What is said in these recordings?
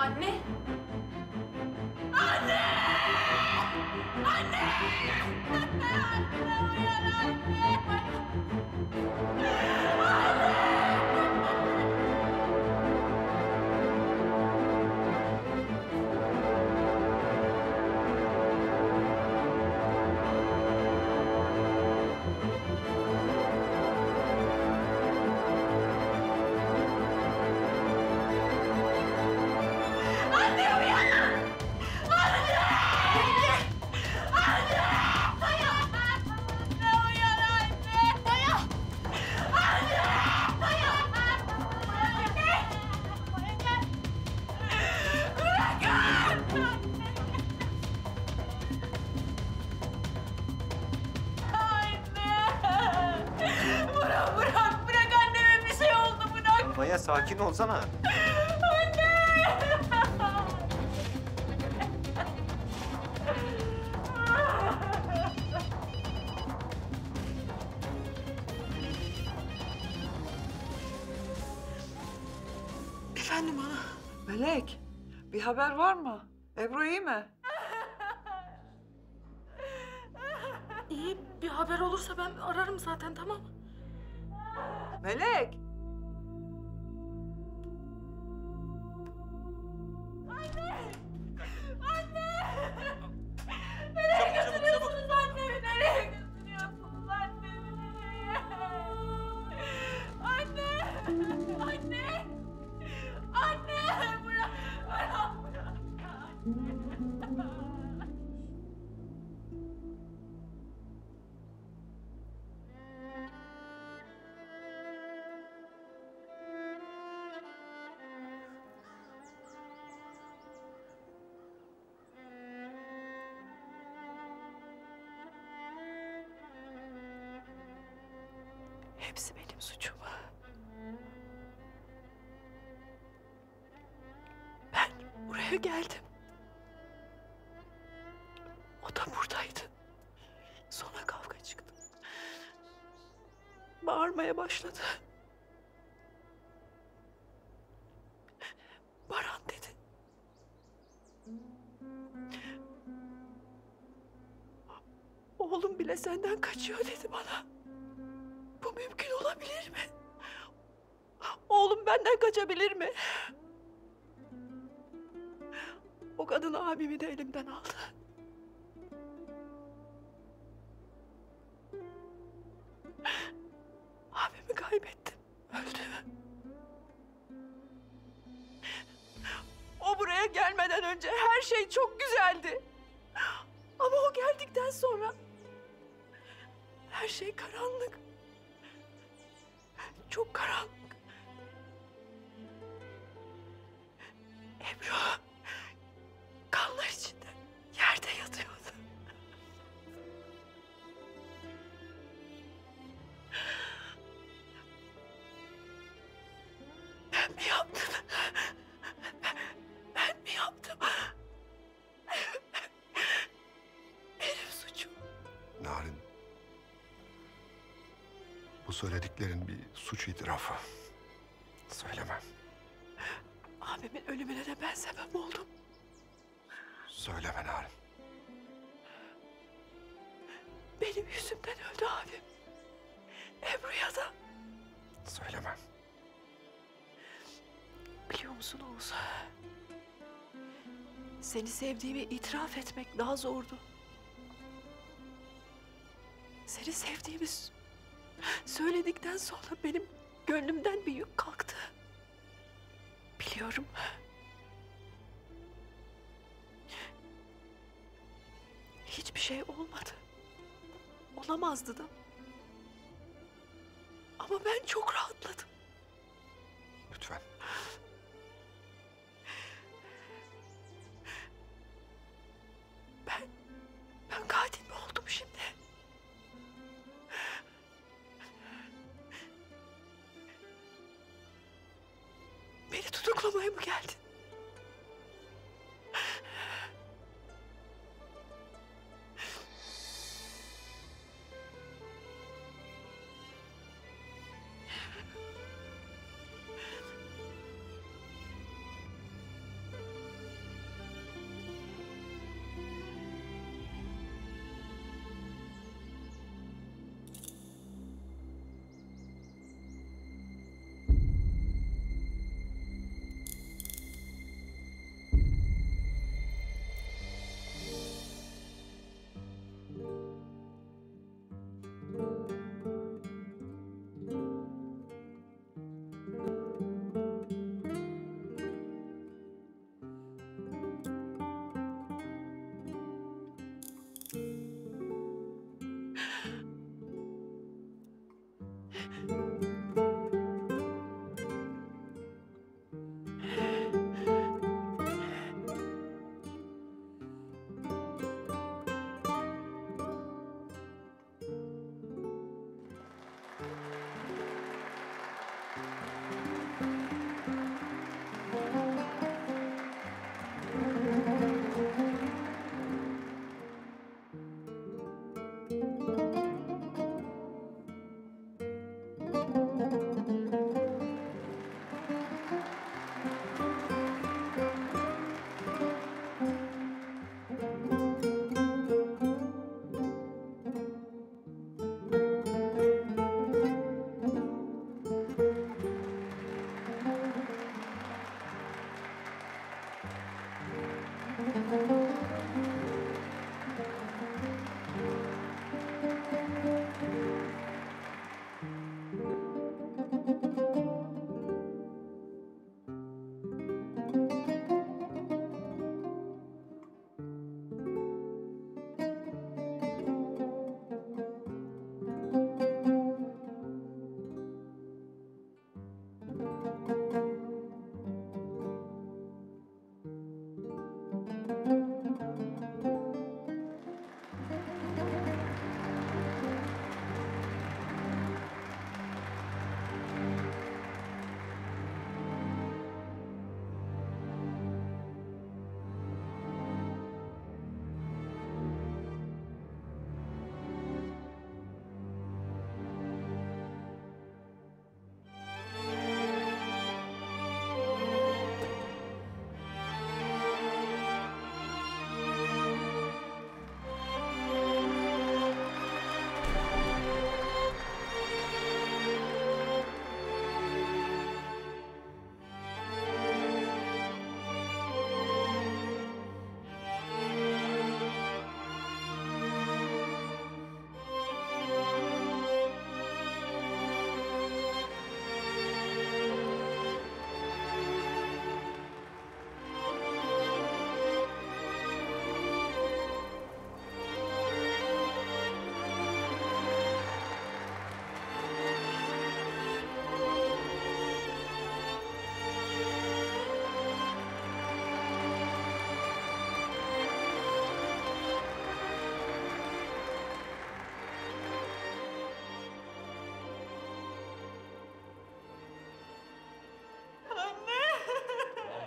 Anne! Anne! Anne! Anne uyan anne! Bırak anneme bir şey oldu bırak. Maya sakin olsana. Efendim ana. Melek, bir haber var mı? Ebru iyi mi? İyi bir haber olursa ben ararım zaten tamam. Melek! Nereye götürüyorsunuz annemi? Nereye götürüyorsunuz annemi? Nereye? Anne! Anne! Anne! Bırak! Bırak! Hepsi benim suçum. Ben buraya geldim. O da buradaydı. Sonra kavga çıktı. Bağırmaya başladı. Baran dedi. Oğlum bile senden kaçıyor dedi bana. Bu mümkün olabilir mi? Oğlum benden kaçabilir mi? O kadın abimi de elimden aldı. Abimi kaybettim. Öldü. O buraya gelmeden önce her şey çok güzeldi. Ama o geldikten sonra her şey karanlık. Çok karanlık. Ebru kanlar içinde yerde yatıyordu. Ben mi yaptım? Ben mi yaptım? Benim suçum. Narin, bu söylediklerin bir suç itirafı. Söyleme. Abimin ölümüne de ben sebep oldum. Söyleme Narin. Benim yüzümden öldü abim. Ebru'ya da. Söyleme. Biliyor musun Oğuz? Seni sevdiğimi itiraf etmek daha zordu. Seni sevdiğimi söyledikten sonra benim gönlümden bir yük kalktı. Biliyorum. Hiçbir şey olmadı. Olamazdı da. Ama ben çok rahatladım. Lütfen. Ben katil mi oldum şimdi? Beni tutuklamaya mı geldin?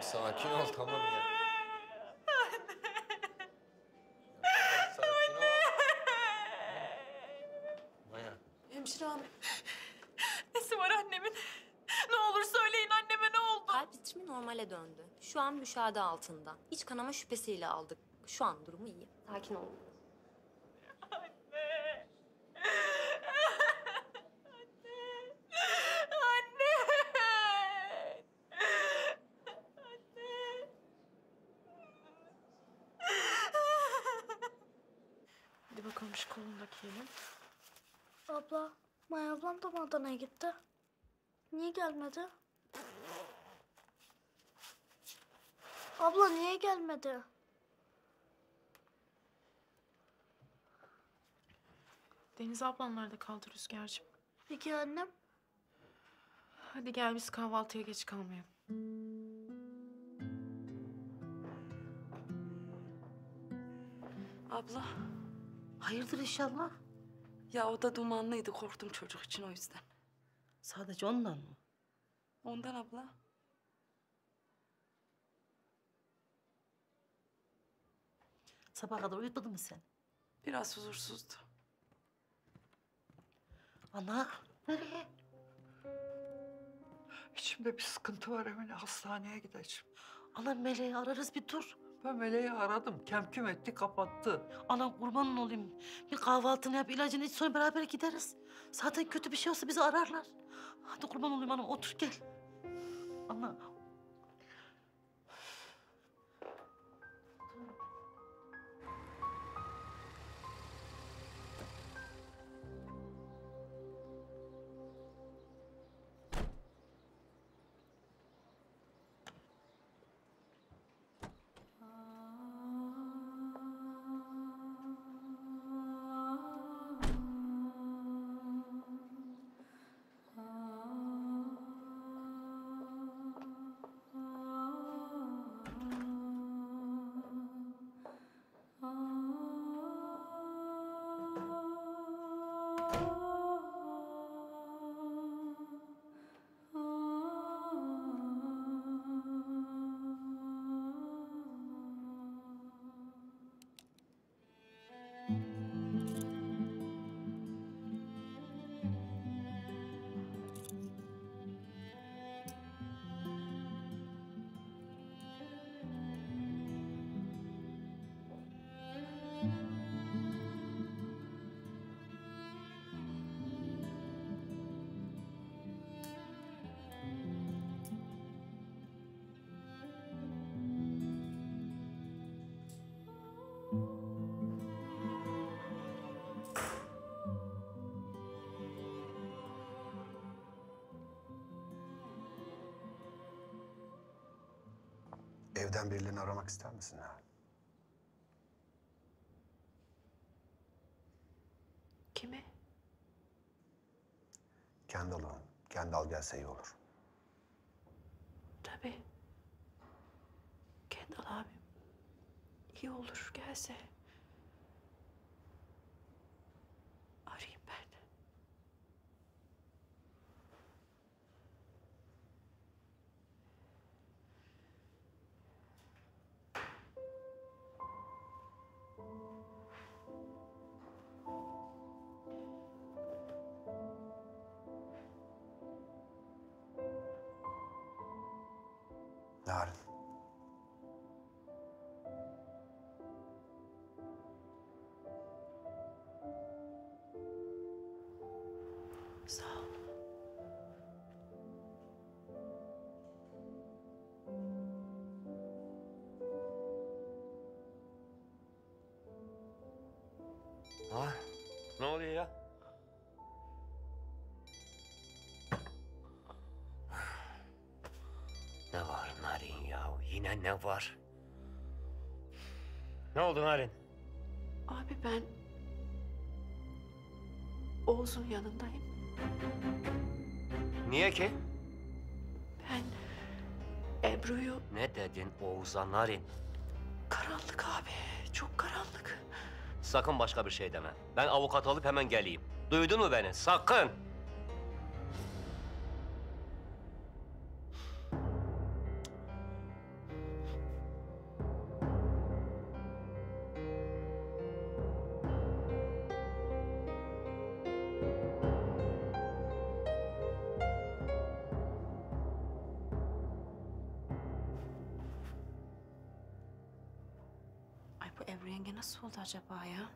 sakin ol tamam ya. Tamam, sakin ol. Maya. Hemşire hanım. Nesi var annemin? Ne olur söyleyin anneme ne oldu? Kalp ritmi normale döndü. Şu an müşahede altında. İç kanama şüphesiyle aldık. Şu an durumu iyi. Sakin olun. Hadi bakalım şu kolundaki yemin. Abla, Maya ablam da mı Adana'ya gitti? Niye gelmedi? Abla niye gelmedi? Deniz ablan nerede kaldı Rüzgar'cığım? Peki annem? Hadi gel biz kahvaltıya geç kalmayalım. Abla, Hayırdır inşallah? ya o da dumanlıydı. Korktum çocuk için o yüzden. Sadece ondan mı? Ondan abla. Sabaha kadar uyutmadın mı sen? Biraz huzursuzdu. Ana, nereye? İçimde bir sıkıntı var Emine. Hastaneye gideceğim. Ana Meleği ararız bir dur. Ben Meleği aradım. Kemküm etti, kapattı. Ana kurbanın olayım. Bir kahvaltını yap, ilacını iç sonra beraber gideriz. Zaten kötü bir şey olsa bizi ararlar. Hadi kurban olayım anam otur gel. Ana. Evden birilerini aramak ister misin ha? Kimi? Kendall'ı. Kendall gelse iyi olur. Tabii. Kendal abim. İyi olur gelse. Arayayım ben. Narin. Sağ ol. Ha? Ne oluyor ya? Ne var Narin ya? Yine ne var? Ne oldu Narin? Abi ben Oğuz'un yanındayım. Niye ki? Ben Ebru'yu... Ne dedin Oğuz'a Narin? Karanlık abi, çok karanlık. Sakın başka bir şey deme. Ben avukat alıp hemen geleyim. Duydun mu beni? Sakın! Nasıl oldu acaba ya?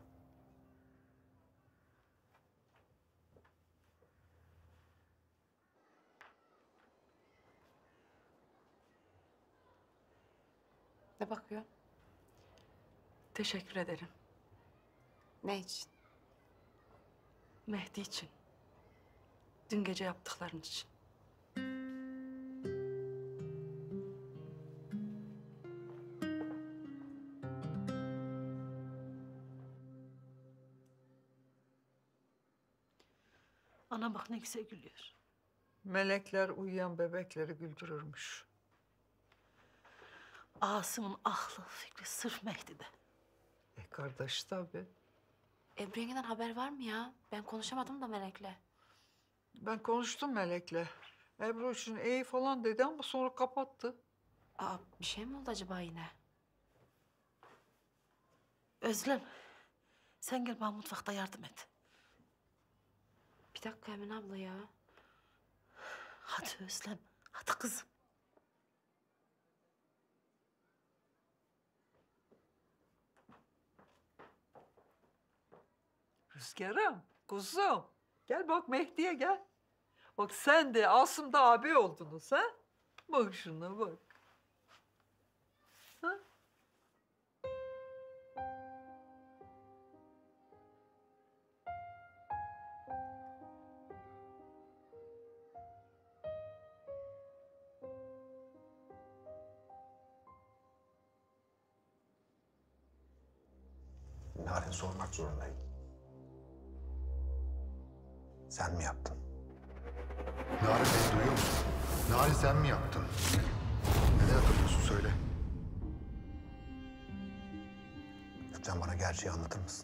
Ne bakıyor? Teşekkür ederim. Ne için? Mehdi için. Dün gece yaptıkların için. Ana bak ne güzel gülüyor. Melekler uyuyan bebekleri güldürürmüş. Asım'ın aklı, fikri sırf Mehdi'de. Kardeş tabii. Ebru yengeden haber var mı ya? Ben konuşamadım da Melek'le. Ben konuştum Melek'le. Ebru için iyi falan dedi ama sonra kapattı. Aa, bir şey mi oldu acaba yine? Özlem, sen gel bana mutfakta yardım et. Bir dakika Emine abla ya. Hadi Özlem, hadi kızım. Rüzgar'ım, kuzum. Gel bak Mehdi'ye gel. Bak sen de Asım da abi oldunuz ha? Bak şuna bak. Ha? Narin, sormak zorundayım. Sen mi yaptın? Narin beni duyuyor musun? Narin sen mi yaptın? Neden hatırlıyorsun söyle. Lütfen bana gerçeği anlatır mısın?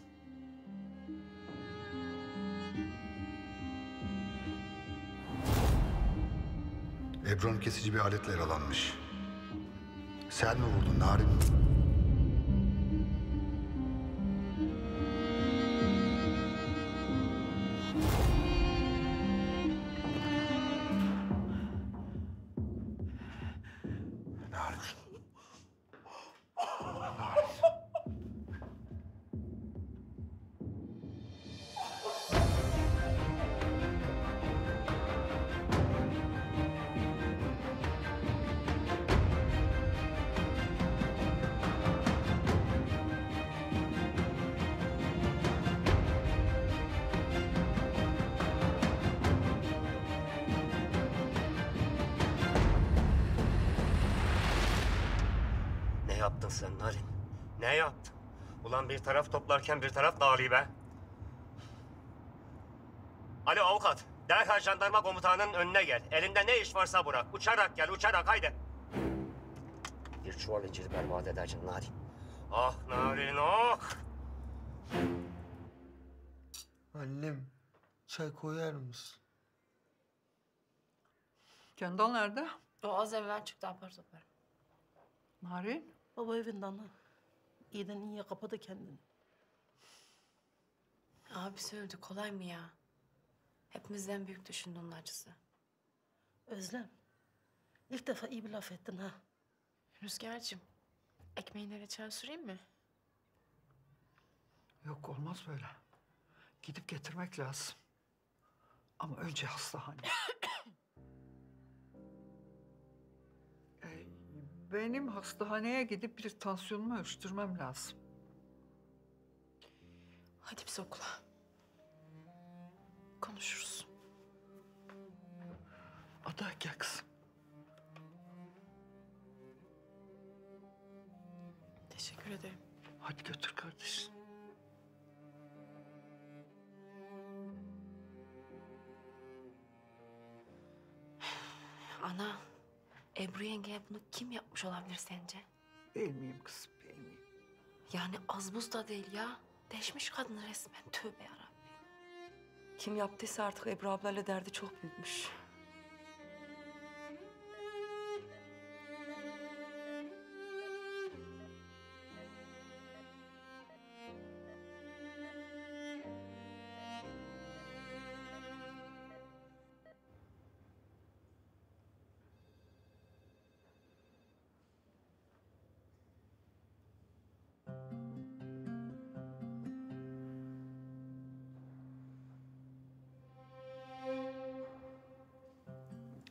Ebru'nun kesici bir aletle yaralanmış. Sen mi vurdun Narin? Narin. Ne yaptın sen Narin? Ne yaptın? Ulan bir taraf toplarken bir taraf dağılıyor be. Alo avukat. Derhal jandarma komutanının önüne gel. Elinde ne iş varsa bırak. Uçarak gel, uçarak haydi. Bir çuval inciri berbat edeceksin Narin. Ah Narin, ah! Annem, çay koyar mısın? Kendal nerede? O az evvel çıktı apar topar. Narin? Baba evinde ana. İyiden iyiye kapadı kendini. Abisi öldü kolay mı ya? Hepimizden büyük düşündü onun acısı. Özlem, ilk defa iyi bir laf ettin ha. Rüzgar'cığım, ekmeğine reçel süreyim mi? Yok olmaz böyle. Gidip getirmek lazım. Ama önce hastane. Benim hastaneye gidip bir tansiyonumu ölçtürmem lazım. Hadi biz okula. Konuşuruz. Ada gel kızım. Teşekkür ederim. Hadi götür kardeşim. Ana, Ebru yengeye bunu kim yapmış olabilir sence? Bilmeyeyim kızım, bilmeyeyim. Yani az buz da değil ya. Deşmiş kadını resmen. Tövbe yarabbim. Kim yaptıysa artık Ebru ablayla derdi çok büyükmüş.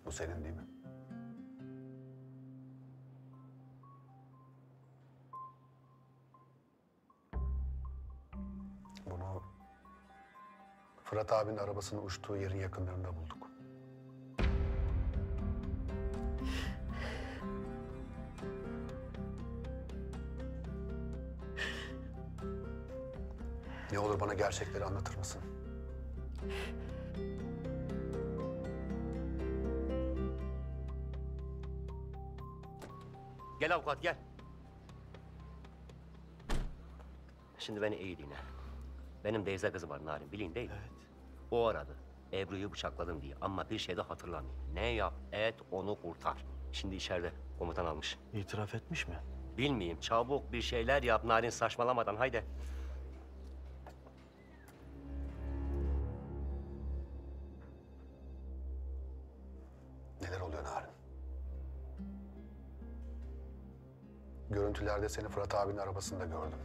Bu senin değil mi? Bunu Fırat abinin arabasının uçtuğu yerin yakınlarında bulduk. Ne olur bana gerçekleri anlatır mısın? Gel avukat gel. Şimdi beni iyi dinle. Benim teyze kızı var Narin, bilin değil mi? Evet. O aradı. Ebru'yu bıçakladım diye ama bir şey de hatırlamıyor. Ne yap et onu kurtar. Şimdi içeride komutan almış. İtiraf etmiş mi? Bilmeyeyim, çabuk bir şeyler yap Narin, saçmalamadan haydi. Neler oluyor Narin? Görüntülerde seni Fırat abinin arabasında gördüm.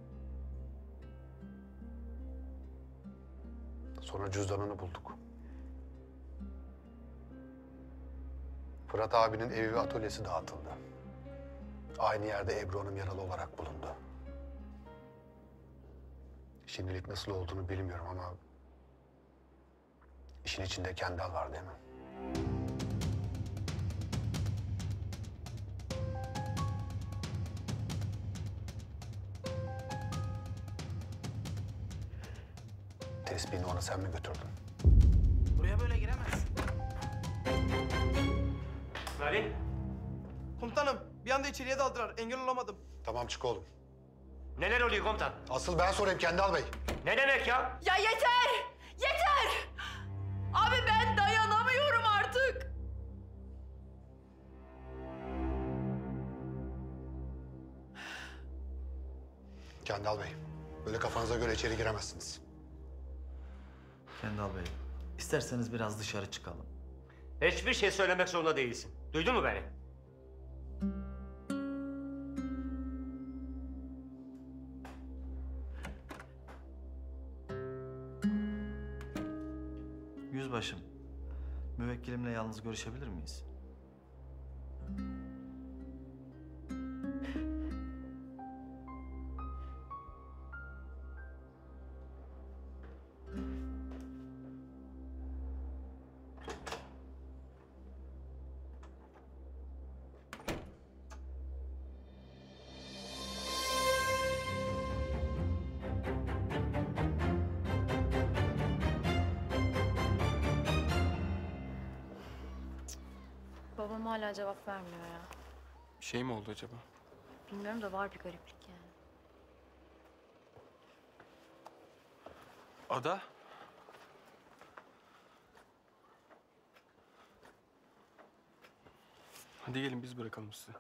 Sonra cüzdanını bulduk. Fırat abinin evi ve atölyesi dağıtıldı. Aynı yerde Ebru Hanım yaralı olarak bulundu. Şimdilik nasıl olduğunu bilmiyorum ama... işin içinde Kendal var değil mi? Tespihini ona sen mi götürdün? Buraya böyle giremez. Narin. Komutanım bir anda içeriye daldılar. Engel olamadım. Tamam çık oğlum. Neler oluyor komutan? Asıl ben sorayım Kendal Bey. Ne demek ya? Ya yeter! Yeter! Abi ben dayanamıyorum artık. Kendal Bey, böyle kafanıza göre içeri giremezsiniz. Kendal Bey, isterseniz biraz dışarı çıkalım. Hiçbir şey söylemek zorunda değilsin. Duydun mu beni? Yüzbaşım, müvekkilimle yalnız görüşebilir miyiz? Babam hala cevap vermiyor ya. Bir şey mi oldu acaba? Bilmiyorum da var bir gariplik yani. Ada? Hadi gelin biz bırakalım sizi.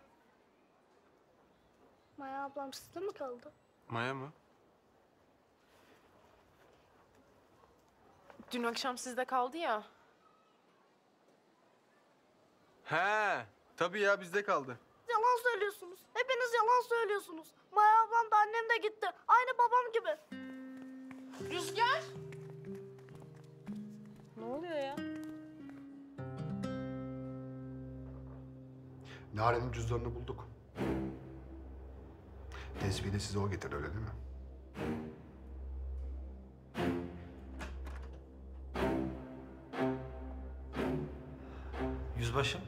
Maya ablam sizde mi kaldı? Maya mı? Dün akşam sizde kaldı ya. He, tabii ya bizde kaldı. Yalan söylüyorsunuz. Hepiniz yalan söylüyorsunuz. Maya ablam da annem de gitti. Aynı babam gibi. Rüzgar! Ne oluyor ya? Naren'in cüzdanını bulduk. Tespihi de size o getirdi öyle değil mi? Yüzbaşım.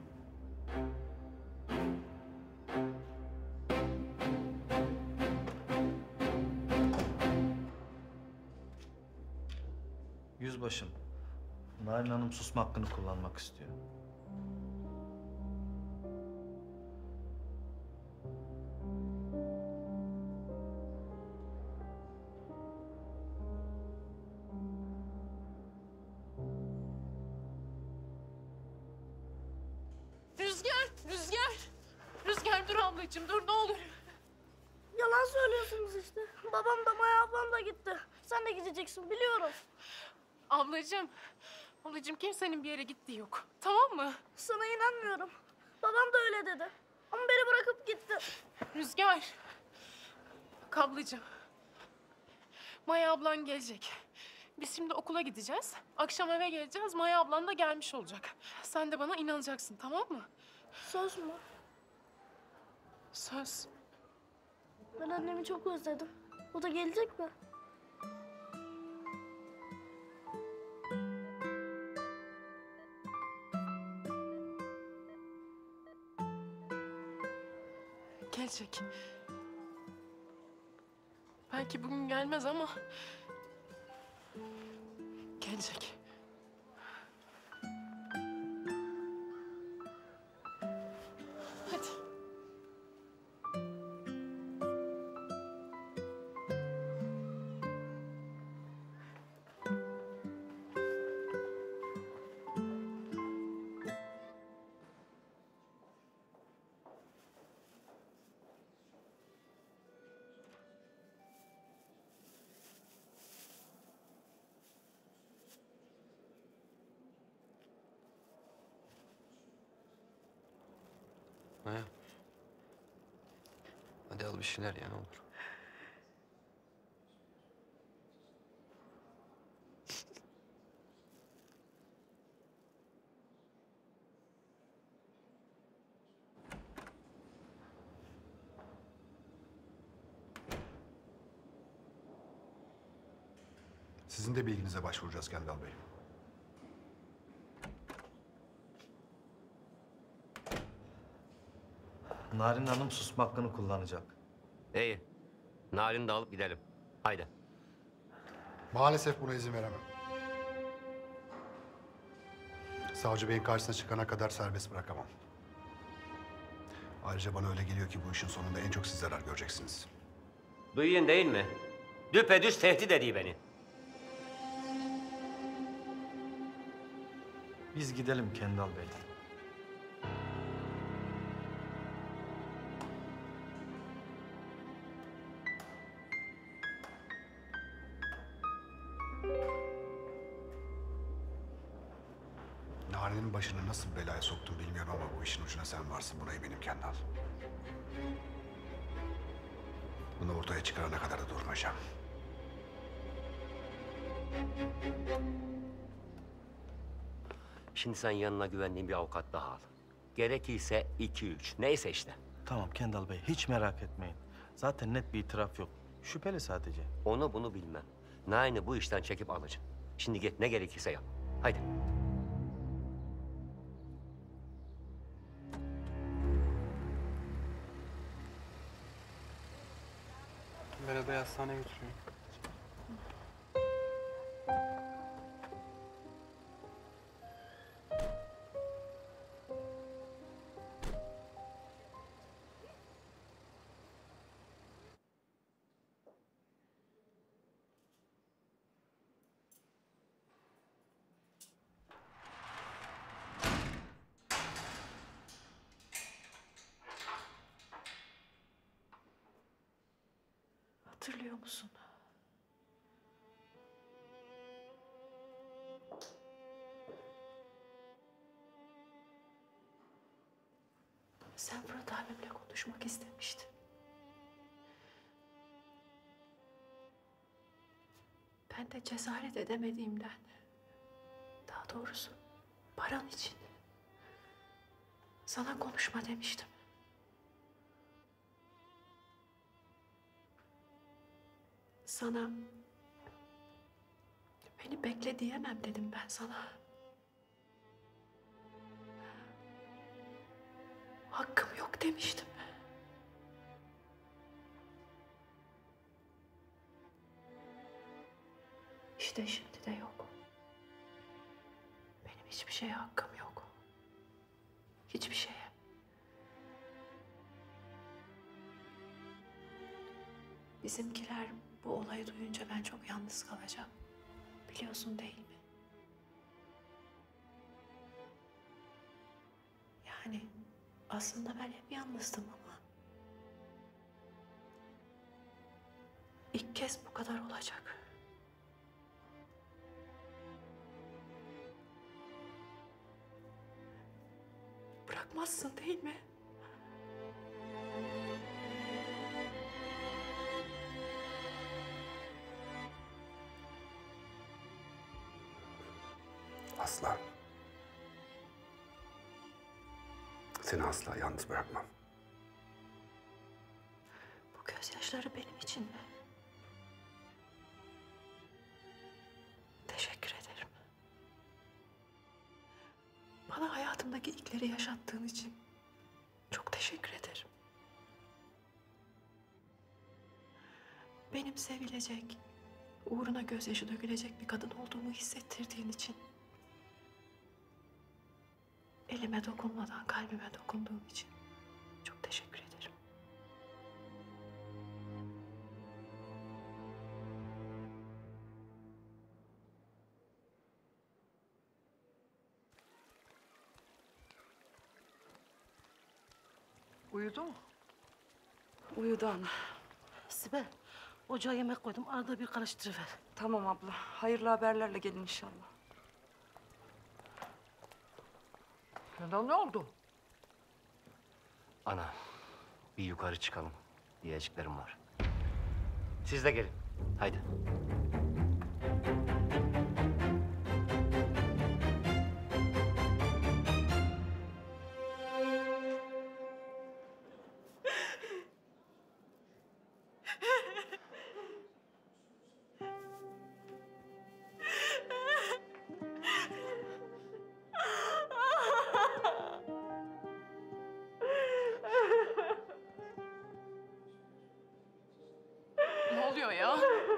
Yüzbaşım, Narin Hanım susma hakkını kullanmak istiyor. Rüzgar dur ablacığım dur ne olur. Yalan söylüyorsunuz işte. Babam da Maya ablam da gitti. Sen de gideceksin biliyorum. Ablacığım kimsenin bir yere gittiği yok. Tamam mı? Sana inanmıyorum. Babam da öyle dedi. Ama beni bırakıp gitti. Rüzgar. Bak ablacığım. Maya ablan gelecek. Biz şimdi okula gideceğiz. Akşam eve geleceğiz. Maya ablan da gelmiş olacak. Sen de bana inanacaksın, tamam mı? Söz mü? Söz. Ben annemi çok özledim. O da gelecek mi? Gelecek. Belki bugün gelmez ama... gelecek. Hadi. Maya. Hadi al bir şeyler ya ne olur. Sizin de bilginize başvuracağız Kendal Bey. Narin Hanım susma hakkını kullanacak. İyi. Narin'i de alıp gidelim. Haydi. Maalesef buna izin veremem. Savcı Bey'in karşısına çıkana kadar serbest bırakamam. Ayrıca bana öyle geliyor ki bu işin sonunda en çok siz zarar göreceksiniz. Duyuyun değil mi? Düpedüz tehdit ediyor beni. Biz gidelim Kendal Bey. Narin'in başını nasıl belaya soktun bilmiyorum ama bu işin ucuna sen varsın. Buna eminim Kendal. Bunu ortaya çıkarana kadar da durmayacağım. Şimdi sen yanına güvendiğin bir avukat daha al. Gerekirse 2-3. Neyse işte. Tamam Kendal Bey, hiç merak etmeyin. Zaten net bir itiraf yok. Şüpheli sadece. Onu bunu bilmem. Narin'i bu işten çekip alacağım. Şimdi git ne gerekirse yap. Haydi. Berat'ı hastaneye götürüyorum. Hatırlıyor musun? Sen Fırat abimle konuşmak istemiştin. Ben de cesaret edemediğimden, daha doğrusu paran için sana konuşma demiştim. Sana beni bekle diyemem dedim ben sana. Hakkım yok demiştim. İşte şimdi de yok. Benim hiçbir şeye hakkım yok. Hiçbir şeye. Bizimkiler bu olayı duyunca ben çok yalnız kalacağım. Biliyorsun değil mi? Yani aslında ben hep yalnızdım ama ilk kez bu kadar olacak. Bırakmazsın değil mi? Asla. Seni asla yalnız bırakmam. Bu gözyaşları benim için mi? Teşekkür ederim. Bana hayatımdaki ilkleri yaşattığın için çok teşekkür ederim. Benim sevilecek, uğruna gözyaşı dökülecek bir kadın olduğumu hissettirdiğin için, elime dokunmadan kalbime dokunduğun için çok teşekkür ederim. Uyudu mu? Uyudu ana. Sibel, ocağa yemek koydum. Arada bir karıştırıver. Tamam abla. Hayırlı haberlerle gelin inşallah. Kenan ne oldu? Ana, bir yukarı çıkalım. Diyeceklerim var. Siz de gelin. Haydi. Ne oluyor ya?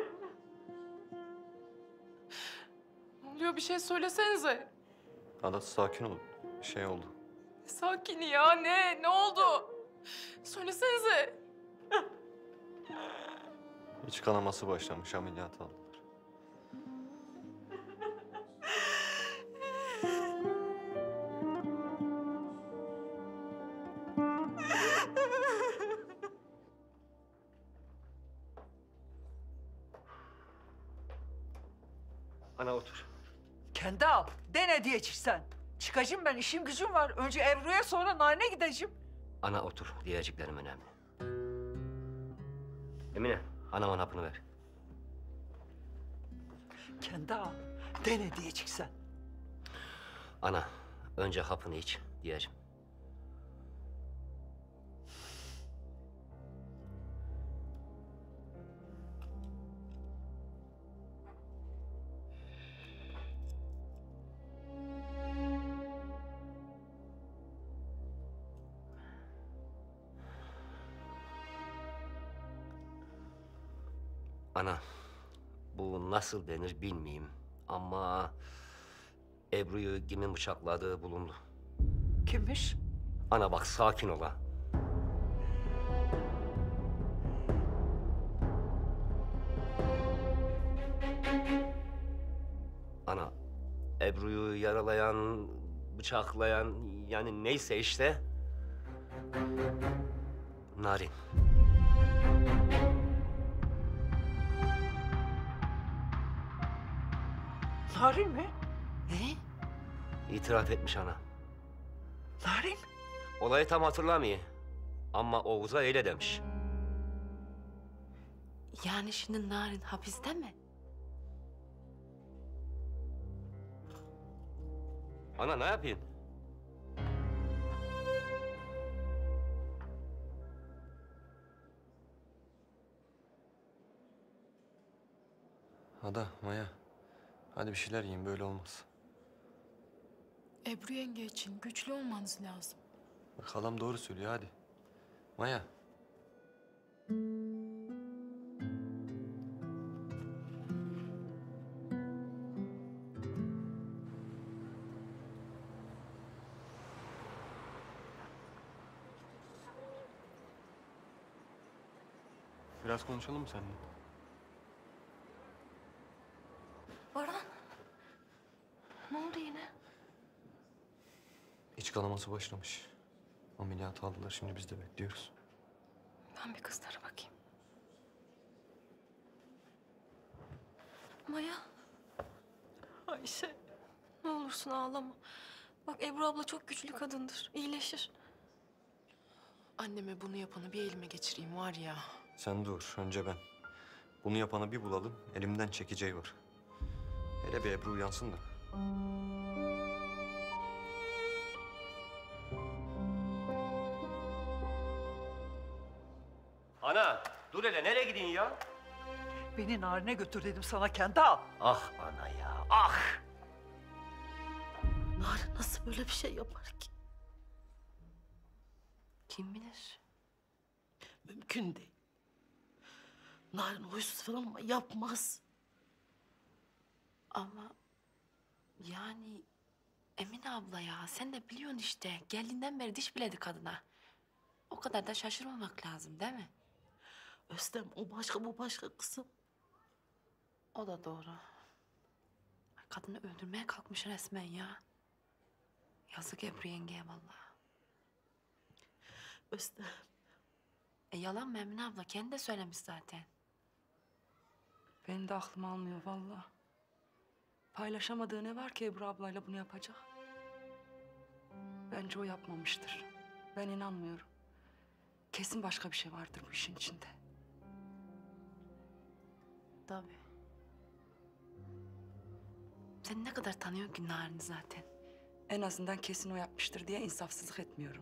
Ne oluyor, bir şey söylesenize. Ada sakin ol. Bir şey oldu. Sakin ya, ne oldu? Söylesenize. İç kanaması başlamış, ameliyat aldılar. Ana otur. Kendi al. De ne diyeceksen. Çıkacağım ben, işim gücüm var. Önce Ebru'ya sonra Narin'e gideceğim. Ana otur. Diyeceklerim önemli. Emine, anamın hapını ver. Kendi al. De ne diyeceksen. Ana, önce hapını iç diyeceğim. Ana, bu nasıl denir bilmeyeyim ama Ebru'yu kimin bıçakladığı bulundu. Kimmiş? Ana bak, sakin ol ha. Ana, Ebru'yu yaralayan, bıçaklayan, yani neyse işte Narin. Narin mi? Ne? İtiraf etmiş ana. Narin? Olayı tam hatırlamıyor. Ama Oğuz'a öyle demiş. Yani şimdi Narin hapiste mi? Ana ne yapayım? Ada, Maya. Hadi bir şeyler yiyin, böyle olmaz. Ebru yenge için güçlü olmanız lazım. Bak halam doğru söylüyor, hadi. Maya. Biraz konuşalım mı seninle? Baran. Ne oldu yine? İç kanaması başlamış. Ameliyat aldılar, şimdi biz de bekliyoruz. Ben bir kızlara bakayım. Maya. Ayşe. Ne olursun ağlama. Bak Ebru abla çok güçlü kadındır. İyileşir. Anneme bunu yapanı bir elime geçireyim var ya. Sen dur, önce ben. Bunu yapanı bir bulalım, elimden çekeceği var. Hele bir Ebru uyansın da. Ana dur hele nereye gidiyorsun ya? Beni Narin'e götür dedim sana Kendal. Ah ana ya ah. Narin nasıl böyle bir şey yapar ki? Kim bilir? Mümkün değil. Narin huysuz falan ama yapmaz. Ama yani Emine abla ya sen de biliyorsun işte geldiğinden beri diş biledi kadına. O kadar da şaşırmamak lazım değil mi? Özlem o başka bu başka kızım. O da doğru. Ay, kadını öldürmeye kalkmış resmen ya. Yazık Ebru yengeye vallahi. Özlem. Yalan mı Emine abla? Kendi de söylemiş zaten. Benim de aklım almıyor vallahi. Paylaşamadığı ne var ki Ebru ablayla bunu yapacak? Bence o yapmamıştır. Ben inanmıyorum. Kesin başka bir şey vardır bu işin içinde. Tabii. Sen ne kadar tanıyorsun ki Narin'i zaten? En azından kesin o yapmıştır diye insafsızlık etmiyorum.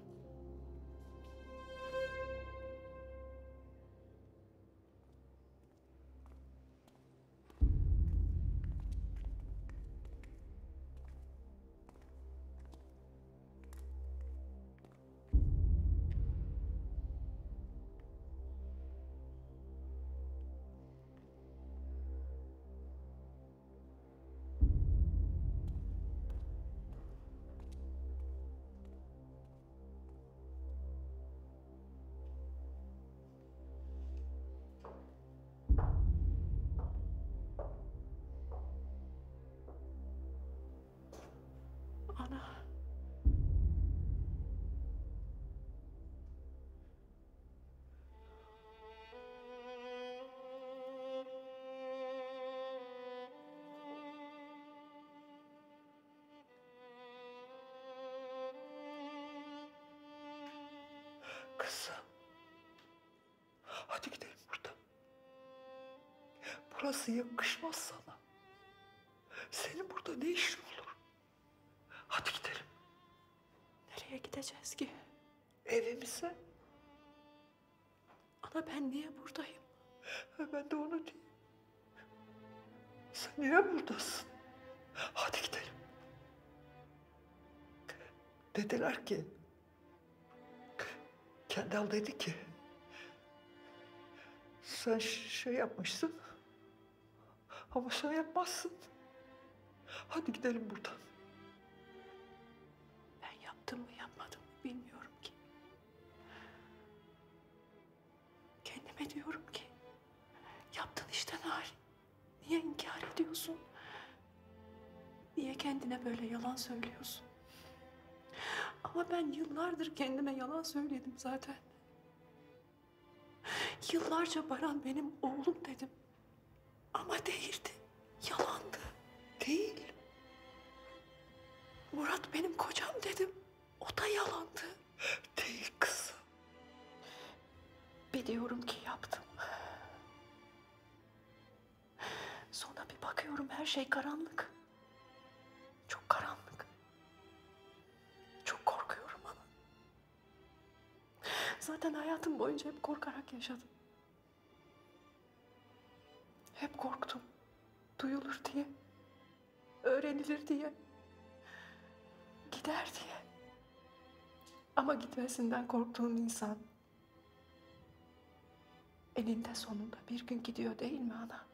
Ana. Kızım. Hadi gidelim buradan. Burası yakışmaz sana. Senin burada ne işin olur? Hadi gidelim. Nereye gideceğiz ki? Evimize. Ana ben niye buradayım? Ben de onu diyeyim. Sen niye buradasın? Hadi gidelim. Dediler ki... Kendal dedi ki... Sen şey yapmışsın... Ama sen yapmazsın. Hadi gidelim buradan. Ben yaptım mı yapmadım mı bilmiyorum ki. Kendime diyorum ki... Yaptın işte Narin. Niye inkar ediyorsun? Niye kendine böyle yalan söylüyorsun? Ama ben yıllardır kendime yalan söyledim zaten. Yıllarca Baran benim oğlum dedim. Ama değildi. Yalandı. Değil. Murat benim kocam dedim. O da yalandı. Değil kızım. Biliyorum ki yaptım. Sonra bir bakıyorum her şey karanlık. Çok karanlık. Çok korkuyorum ama. Zaten hayatım boyunca hep korkarak yaşadım. Hep korktum. Duyulur diye. Öğrenilir diye. Gider diye. Ama gitmesinden korktuğum insan... eninde sonunda bir gün gidiyor değil mi ana?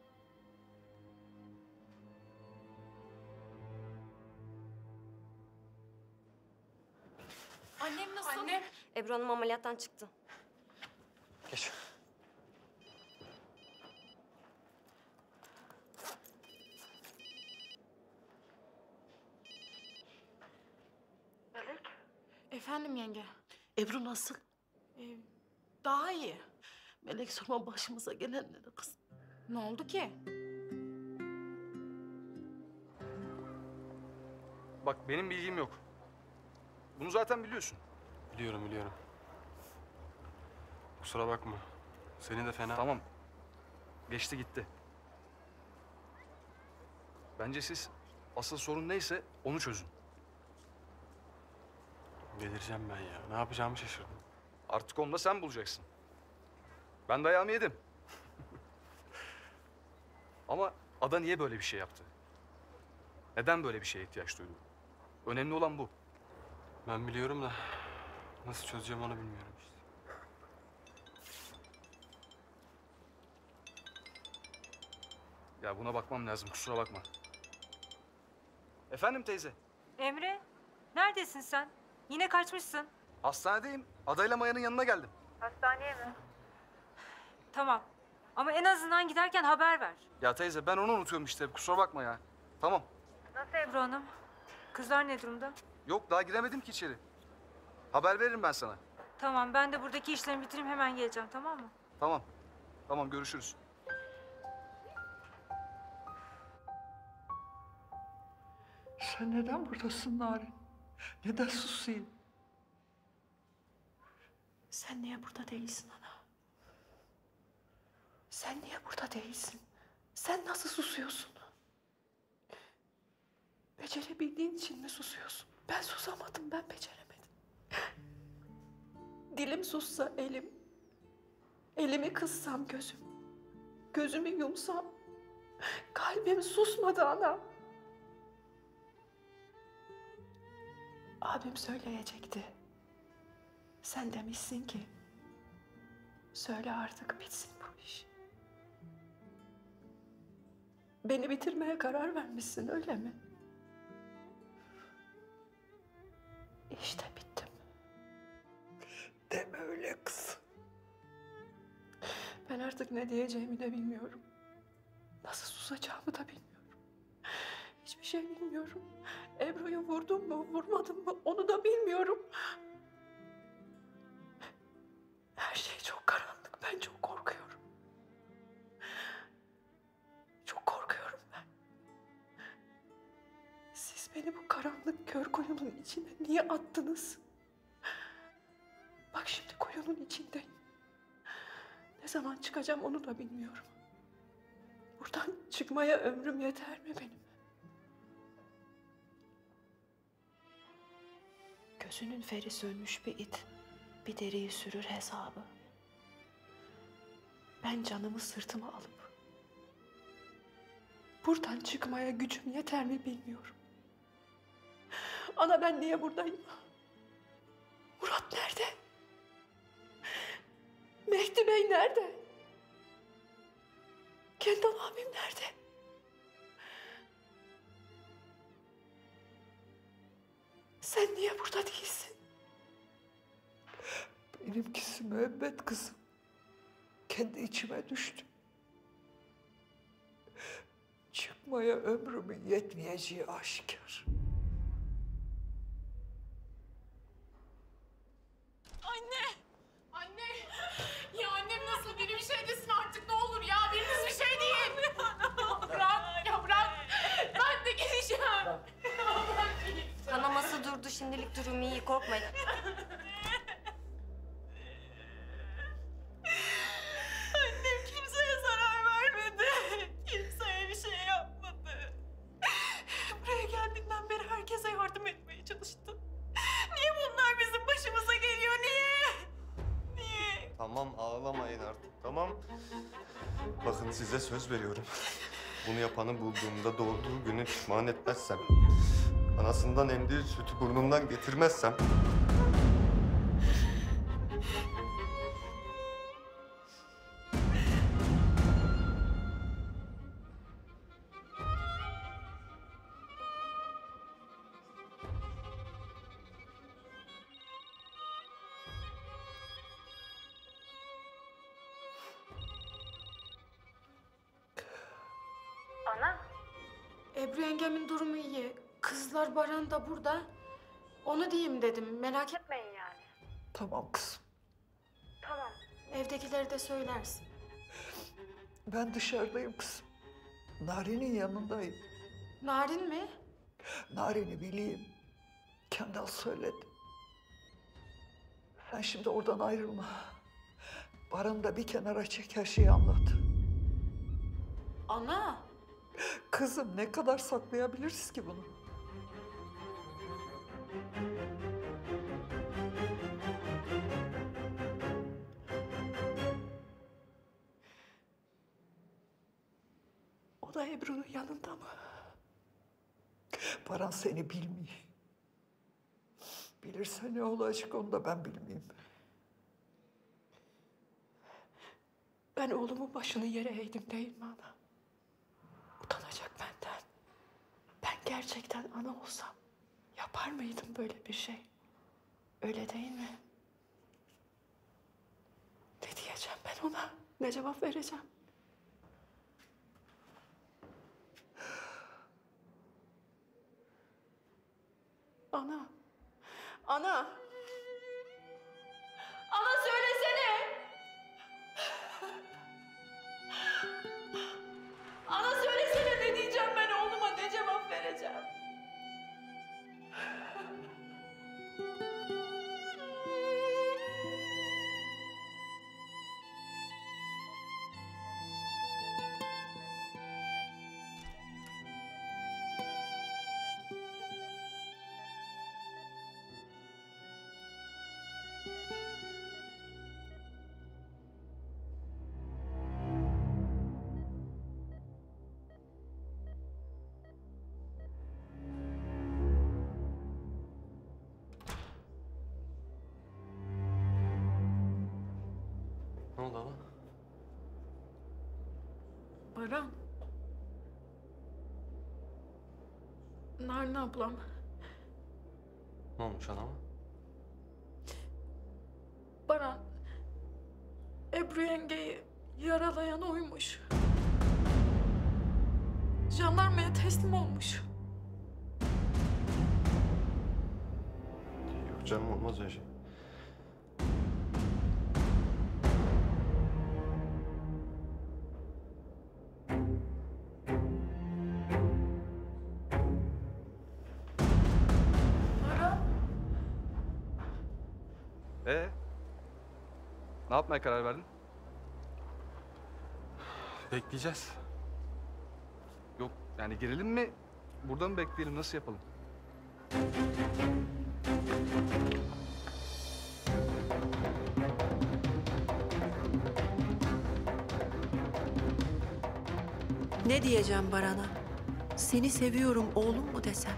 Annem nasıl? Anne. Ebru Hanım ameliyattan çıktı. Geç. Efendim yenge. Ebru nasıl? Daha iyi. Melek sorma başımıza gelenleri kız. Ne oldu ki? Bak benim bilgim yok. Bunu zaten biliyorsun. Biliyorum biliyorum. Kusura bakma. Seni de fena... Tamam. Geçti gitti. Bence siz asıl sorun neyse onu çözün. Delireceğim ben ya. Ne yapacağımı şaşırdım. Artık onu da sen bulacaksın. Ben dayağımı yedim. Ama Ada niye böyle bir şey yaptı? Neden böyle bir şeye ihtiyaç duydu? Önemli olan bu. Ben biliyorum da nasıl çözeceğim onu bilmiyorum işte. Ya buna bakmam lazım, kusura bakma. Efendim teyze? Emre, neredesin sen? Yine kaçmışsın. Hastanedeyim. Adayla Maya'nın yanına geldim. Hastaneye mi? Tamam. Ama en azından giderken haber ver. Ya teyze ben onu unutuyorum işte, kusura bakma ya. Tamam. Nasıl Ebru Hanım? Kızlar ne durumda? Yok daha giremedim ki içeri. Haber veririm ben sana. Tamam, ben de buradaki işlerimi bitireyim, hemen geleceğim, tamam mı? Tamam. Tamam görüşürüz. Sen neden buradasın Narin? Neden susayım? Sen niye burada değilsin ana? Sen niye burada değilsin? Sen nasıl susuyorsun? Becerebildiğin için mi susuyorsun? Ben susamadım, ben beceremedim. Dilim sussa elim. Elimi kıssam gözüm. Gözümü yumsam. Kalbim susmadı ana. Abim söyleyecekti. Sen demişsin ki, söyle artık bitsin bu iş. Beni bitirmeye karar vermişsin öyle mi? İşte bittim. Deme öyle kız. Ben artık ne diyeceğimi de bilmiyorum. Nasıl susacağımı da bilmiyorum. Hiçbir şey bilmiyorum. Ebru'yu vurdum mu, vurmadım mı onu da bilmiyorum. Her şey çok karanlık. Ben çok korkuyorum. Çok korkuyorum ben. Siz beni bu karanlık kör kuyunun içine niye attınız? Bak şimdi kuyunun içindeyim. Ne zaman çıkacağım onu da bilmiyorum. Buradan çıkmaya ömrüm yeter mi benim? Gözünün feri sönmüş bir it, bir deriyi sürür hesabı. Ben canımı sırtıma alıp buradan çıkmaya gücüm yeter mi bilmiyorum. Ana ben niye buradayım? Murat nerede? Mehdi Bey nerede? Kendal abim nerede? Sen niye burada değilsin? Benimkisi müebbet kızım. Kendi içime düştüm. Çıkmaya ömrümün yetmeyeceği aşikar. Anne! Anne! Ya annem nasıl? Biri bir şey desin artık ne olur ya. Biriniz bir şey deyin. Bırak, ya bırak. Ben de geleceğim. Kanaması durdu, şimdilik durum iyi, korkmayın. Annem kimseye zarar vermedi. Kimseye bir şey yapmadı. Buraya geldiğinden beri herkese yardım etmeye çalıştı. Niye bunlar bizim başımıza geliyor? Niye? Niye? Tamam ağlamayın artık tamam. Bakın size söz veriyorum. Bunu yapanı bulduğumda doğduğu günü pişman etmezsem, anasından emdiği sütü burnundan getirmezsem, Ebru yengemin durumu iyi. Kızlar Baran da burada. Onu diyeyim dedim. Merak etmeyin yani. Tamam kızım. Tamam. Evdekileri de söylersin. Ben dışarıdayım kızım. Narin'in yanındayım. Narin mi? Narin'i bileyim. Kendal söyledi. Sen şimdi oradan ayrılma. Baran'ı da bir kenara çek, her şeyi anlat. Ana. Kızım ne kadar saklayabiliriz ki bunu? da Ebru'nun yanında mı? Baran seni bilmiyor. Bilirse ne olacak onu da ben bilmeyeyim. Ben oğlumun başını yere eğdim değil mi ana? Utanacak benden. Ben gerçekten ana olsam yapar mıydım böyle bir şey? Öyle değil mi? Ne diyeceğim ben ona? Ne cevap vereceğim? Ana. Ana. Ana söylesene. Ana söylesene ne diyeceğim ben oğluma, ne cevap vereceğim? Ne oldu hala? Baran. Narin ablam. Ne olmuş anama? Baran. Ebru yengeyi yaralayan oymuş. Jandarmaya teslim olmuş. Yok canım, olmaz öyle şey. Ne yapmaya karar verdin? Bekleyeceğiz. Yok yani girelim mi? Burada mı bekleyelim? Nasıl yapalım? Ne diyeceğim Baran'a? Seni seviyorum oğlum mu desem?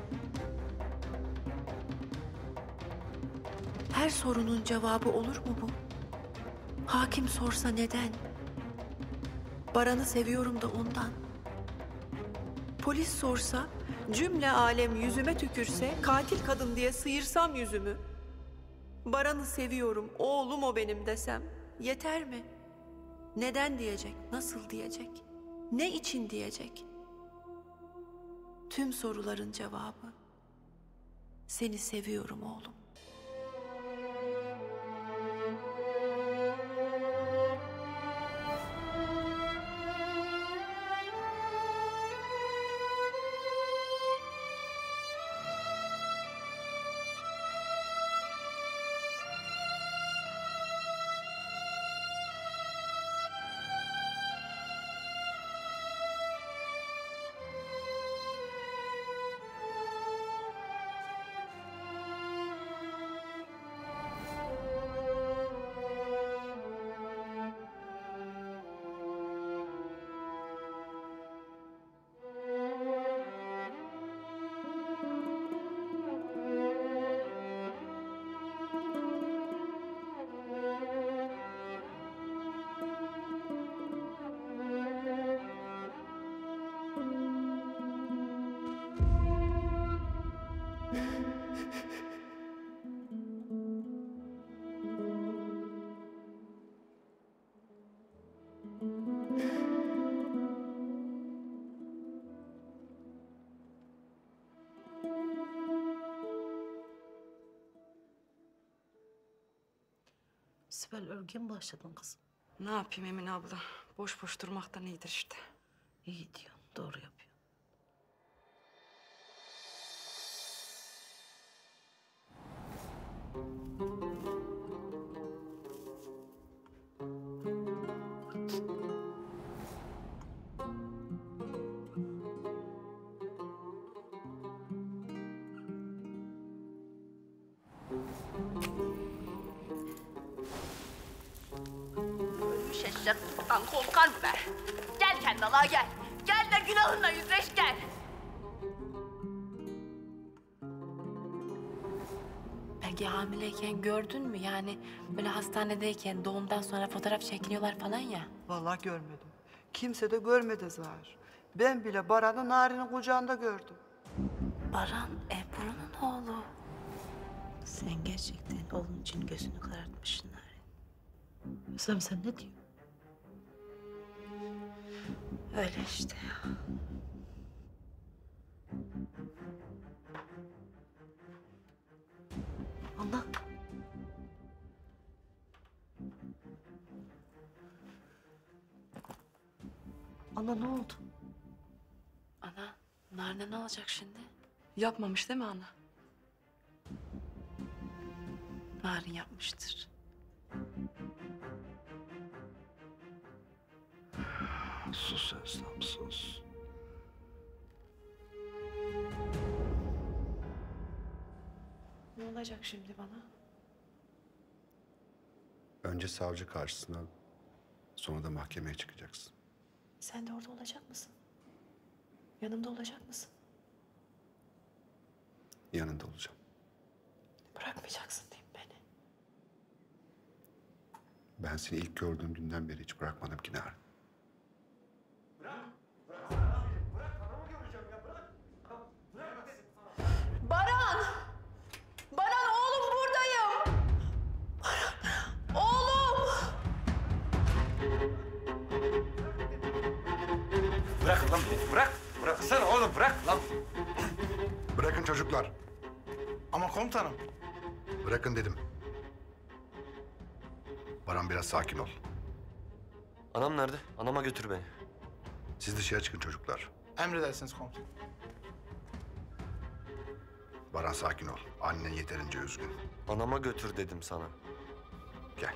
Her sorunun cevabı olur mu bu? Hakim sorsa neden? Baran'ı seviyorum da ondan. Polis sorsa, cümle alem yüzüme tükürse, katil kadın diye sıyırsam yüzümü. Baran'ı seviyorum, oğlum o benim desem, yeter mi? Neden diyecek, nasıl diyecek, ne için diyecek? Tüm soruların cevabı, seni seviyorum oğlum. Sibel, örgüye mi başladın kızım? Ne yapayım Emine abla? Boş boş durmaktan iyidir işte. İyi diyorsun, doğru yapıyorsun. Ölmüş eşek tutuktan korkar mı be? Gel Kendal'a gel. Gel de gel günahınla yüzleş gel. Peki hamileyken gördün mü? Yani böyle hastanedeyken doğumdan sonra fotoğraf çekiniyorlar falan ya. Vallahi görmedim. Kimse de görmedi Zahir. Ben bile Baran'ı Nari'nin kucağında gördüm. Baran Ebru'nun oğlu. Sen gerçekten oğlun için gözünü karartmışsın Nari. Sen ne diyorsun? Öyle işte ya. Ana. Ana ne oldu? Ana, Narin'e ne olacak şimdi? Yapmamış değil mi ana? Narin yapmıştır. Sus Özlem, sus. Ne olacak şimdi bana? Önce savcı karşısına, sonra da mahkemeye çıkacaksın. Sen de orada olacak mısın? Yanımda olacak mısın? Yanında olacağım. Bırakmayacaksın değil mi beni? Ben seni ilk gördüğüm günden beri hiç bırakmadım ki Narin. Baran! Baran oğlum buradayım! Baran! Oğlum! Bırak lan beni, bırak. Bıraksana oğlum, bırak lan. Bırakın çocuklar. Ama komutanım. Bırakın dedim. Baran biraz sakin ol. Anam nerede? Anama götür beni. Siz dışarı çıkın çocuklar. Emredersiniz komutanım. Baran sakin ol. Annen yeterince üzgün. Anama götür dedim sana. Gel.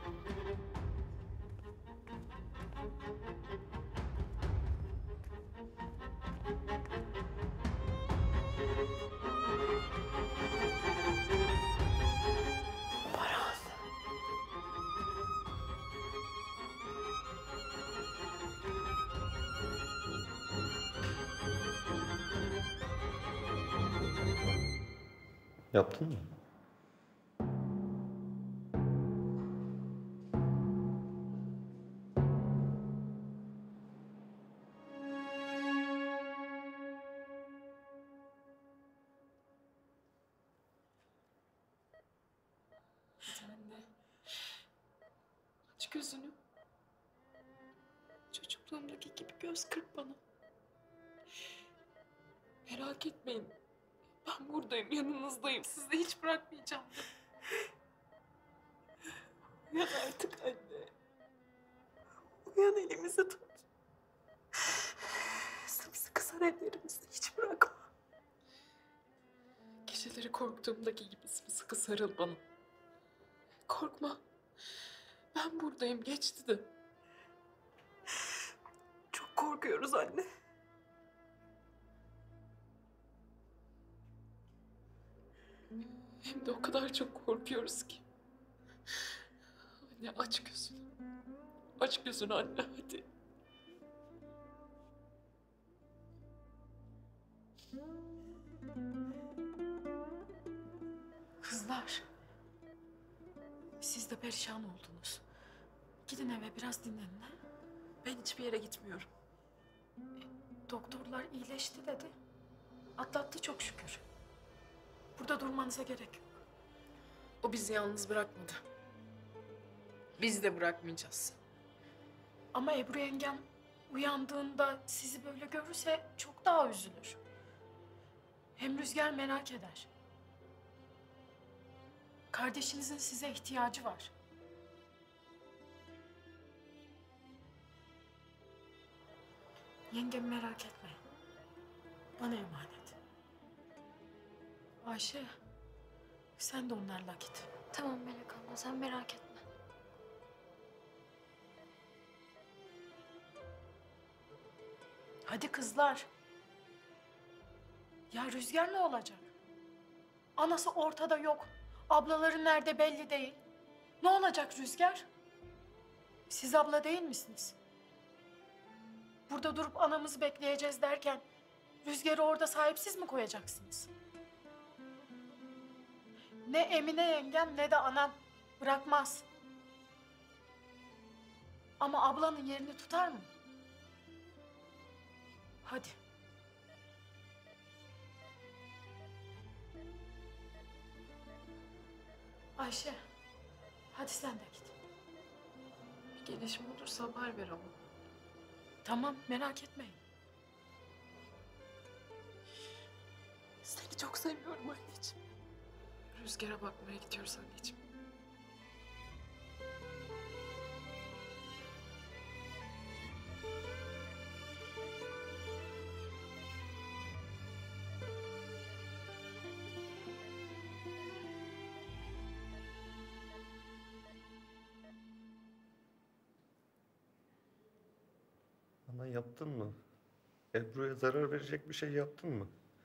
Yaptın mı? Anne. Aç gözünü. Çocukluğumdaki gibi göz kırp bana. Merak etmeyin. Ben buradayım, yanınızdayım. Sizi hiç bırakmayacağım. Uyan artık anne. Uyan, elimizi tut. Sımsıkı sar ellerimizi, hiç bırakma. Geceleri korktuğumdaki gibi sımsıkı sarıl bana. Korkma. Ben buradayım, geçti de. Çok korkuyoruz anne. Hem de o kadar çok korkuyoruz ki. Anne aç gözünü. Aç gözünü anne hadi. Kızlar. Siz de perişan oldunuz. Gidin eve biraz dinlenin ha. Ben hiçbir yere gitmiyorum. Doktorlar iyileşti dedi. Atlattı çok şükür. Burada durmanıza gerek yok. O bizi yalnız bırakmadı. Biz de bırakmayacağız. Ama Ebru yengem uyandığında sizi böyle görürse çok daha üzülür. Hem Rüzgar merak eder. Kardeşinizin size ihtiyacı var. Yengem merak etme. Bana emanet. Ayşe, sen de onlarla git. Tamam Melek abla, sen merak etme. Hadi kızlar. Ya Rüzgar ne olacak? Anası ortada yok. Ablaları nerede belli değil. Ne olacak Rüzgar? Siz abla değil misiniz? burada durup anamızı bekleyeceğiz derken Rüzgar'ı orada sahipsiz mi koyacaksınız? Ne Emine yengem ne de anam bırakmaz. Ama ablanın yerini tutar mı? Hadi. Ayşe, hadi sen de git. Bir gelişme olursa haber ver ama. Tamam, merak etmeyin. Seni çok seviyorum anneciğim. Rüzgar'a bakmaya gidiyoruz anneciğim. Ana yaptın mı? Ebru'ya zarar verecek bir şey yaptın mı?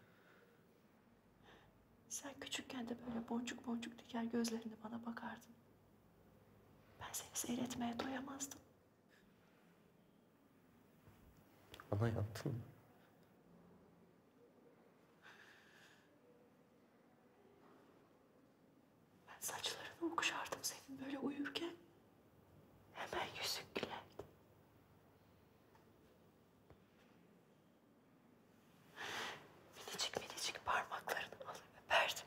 Sen küçükken de böyle boncuk boncuk diker gözlerinde bana bakardın. Ben seni seyretmeye doyamazdım. Ana yaptın mı? Ben saçlarını okşardım senin böyle uyurken. Hemen yüzün gülerdi. Minicik minicik parmaklarını alıp öperdim.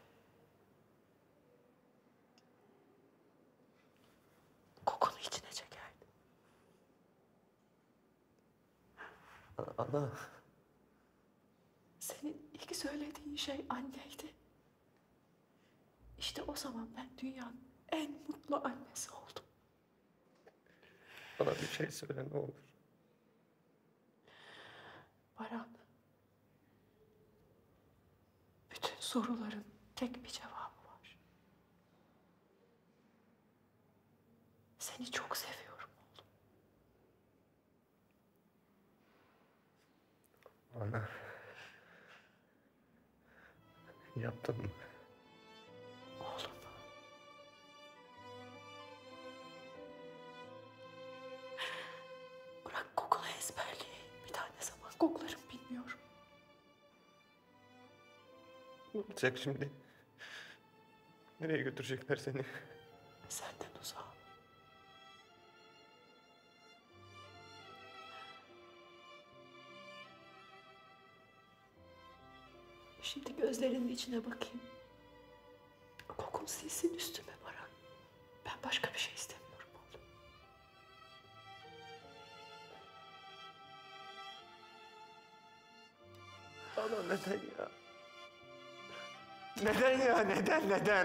Kokunu içine çekerdim. Ana. Senin ilk söylediğin şey anneydi. İşte o zaman ben dünyanın en mutlu annesi oldum. Bana bir şey söyle ne olur. Baran. Bütün soruların tek bir cevabı var. Seni çok seviyorum oğlum. Ana. Yaptın mı? Oğlum. Bırak kokunu ezberleyeyim. Bir daha ne zaman koklarım bilmiyorum. Ne olacak şimdi? Nereye götürecekler seni? Senden uzağa. Şimdi gözlerinin içine bakayım. Kokun silsin üstüme Baran. Ben başka bir şey istemiyorum oğlum. Ana neden ya? Neden ya? Neden?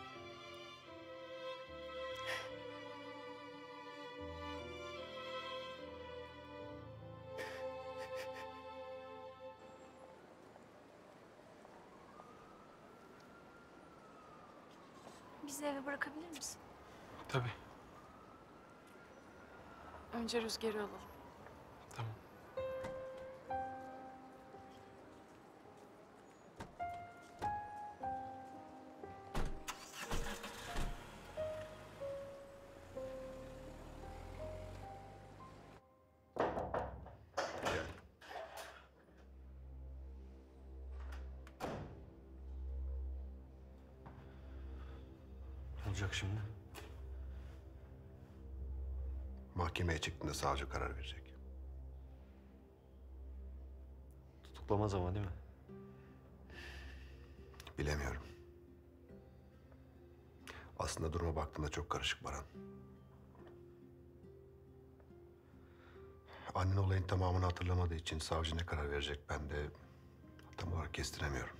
Bizi eve bırakabilir misin? Tabii. Önce Rüzgar'ı alalım. Tamam. Ne olacak şimdi? Mahkemeye çıktığında savcı karar verecek. Tutuklamaz ama değil mi? Bilemiyorum. Aslında duruma baktığında çok karışık Baran. Annen olayın tamamını hatırlamadığı için savcı ne karar verecek ben de tam olarak kestiremiyorum.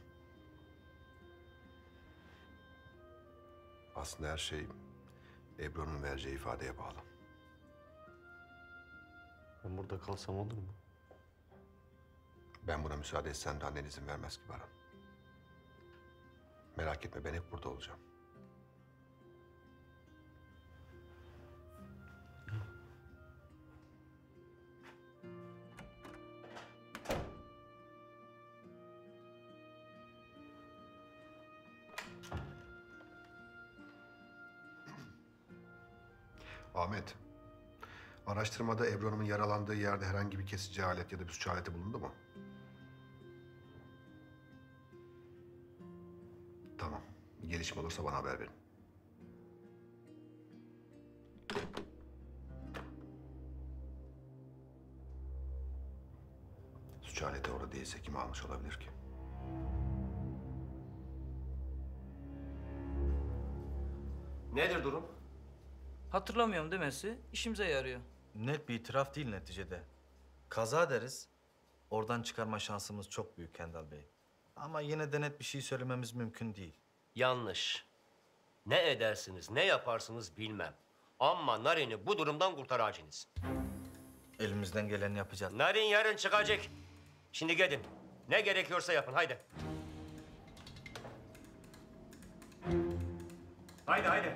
Aslında her şey Ebru'nun vereceği ifadeye bağlı. Ben burada kalsam olur mu? Ben buna müsaade etsem de annen izin vermez ki Baran. Merak etme ben hep burada olacağım. Ahmet, Araştırmada Ebru Hanım'ın yaralandığı yerde herhangi bir kesici alet ya da bir suç aleti bulundu mu? Tamam. Bir gelişme olursa bana haber verin. Suç aleti orada değilse kim almış olabilir ki? Nedir durum? Hatırlamıyorum demesi işimize yarıyor. Net bir itiraf değil neticede. Kaza deriz. Oradan çıkarma şansımız çok büyük Kendal Bey. Ama yine de net bir şey söylememiz mümkün değil. Yanlış. Ne edersiniz, ne yaparsınız bilmem. Ama Narin'i bu durumdan kurtaracağız. Elimizden geleni yapacağız. Narin yarın çıkacak. Şimdi gidin. Ne gerekiyorsa yapın, haydi. Haydi, haydi.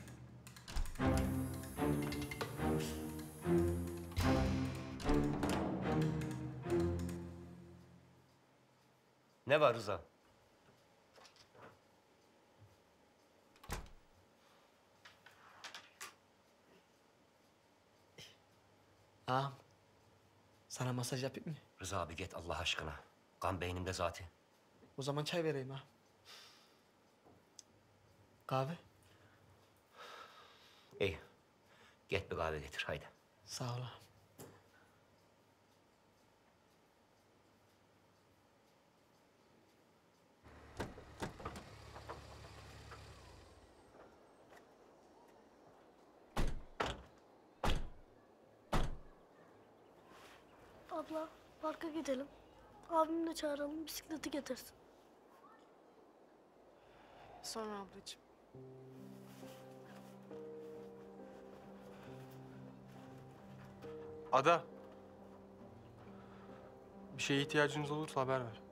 Ne var Rıza? Ağam, sana masaj yapayım mı? Rıza abi git Allah aşkına. Kan beynimde zaten. O zaman çay vereyim ha. Kahve? İyi. Git bir kahve getir, haydi. Sağ ol ağam. Abla parka gidelim. Abimi de çağıralım bisikleti getirsin. Sonra ablacığım. Ada. Bir şeye ihtiyacınız olursa haber ver.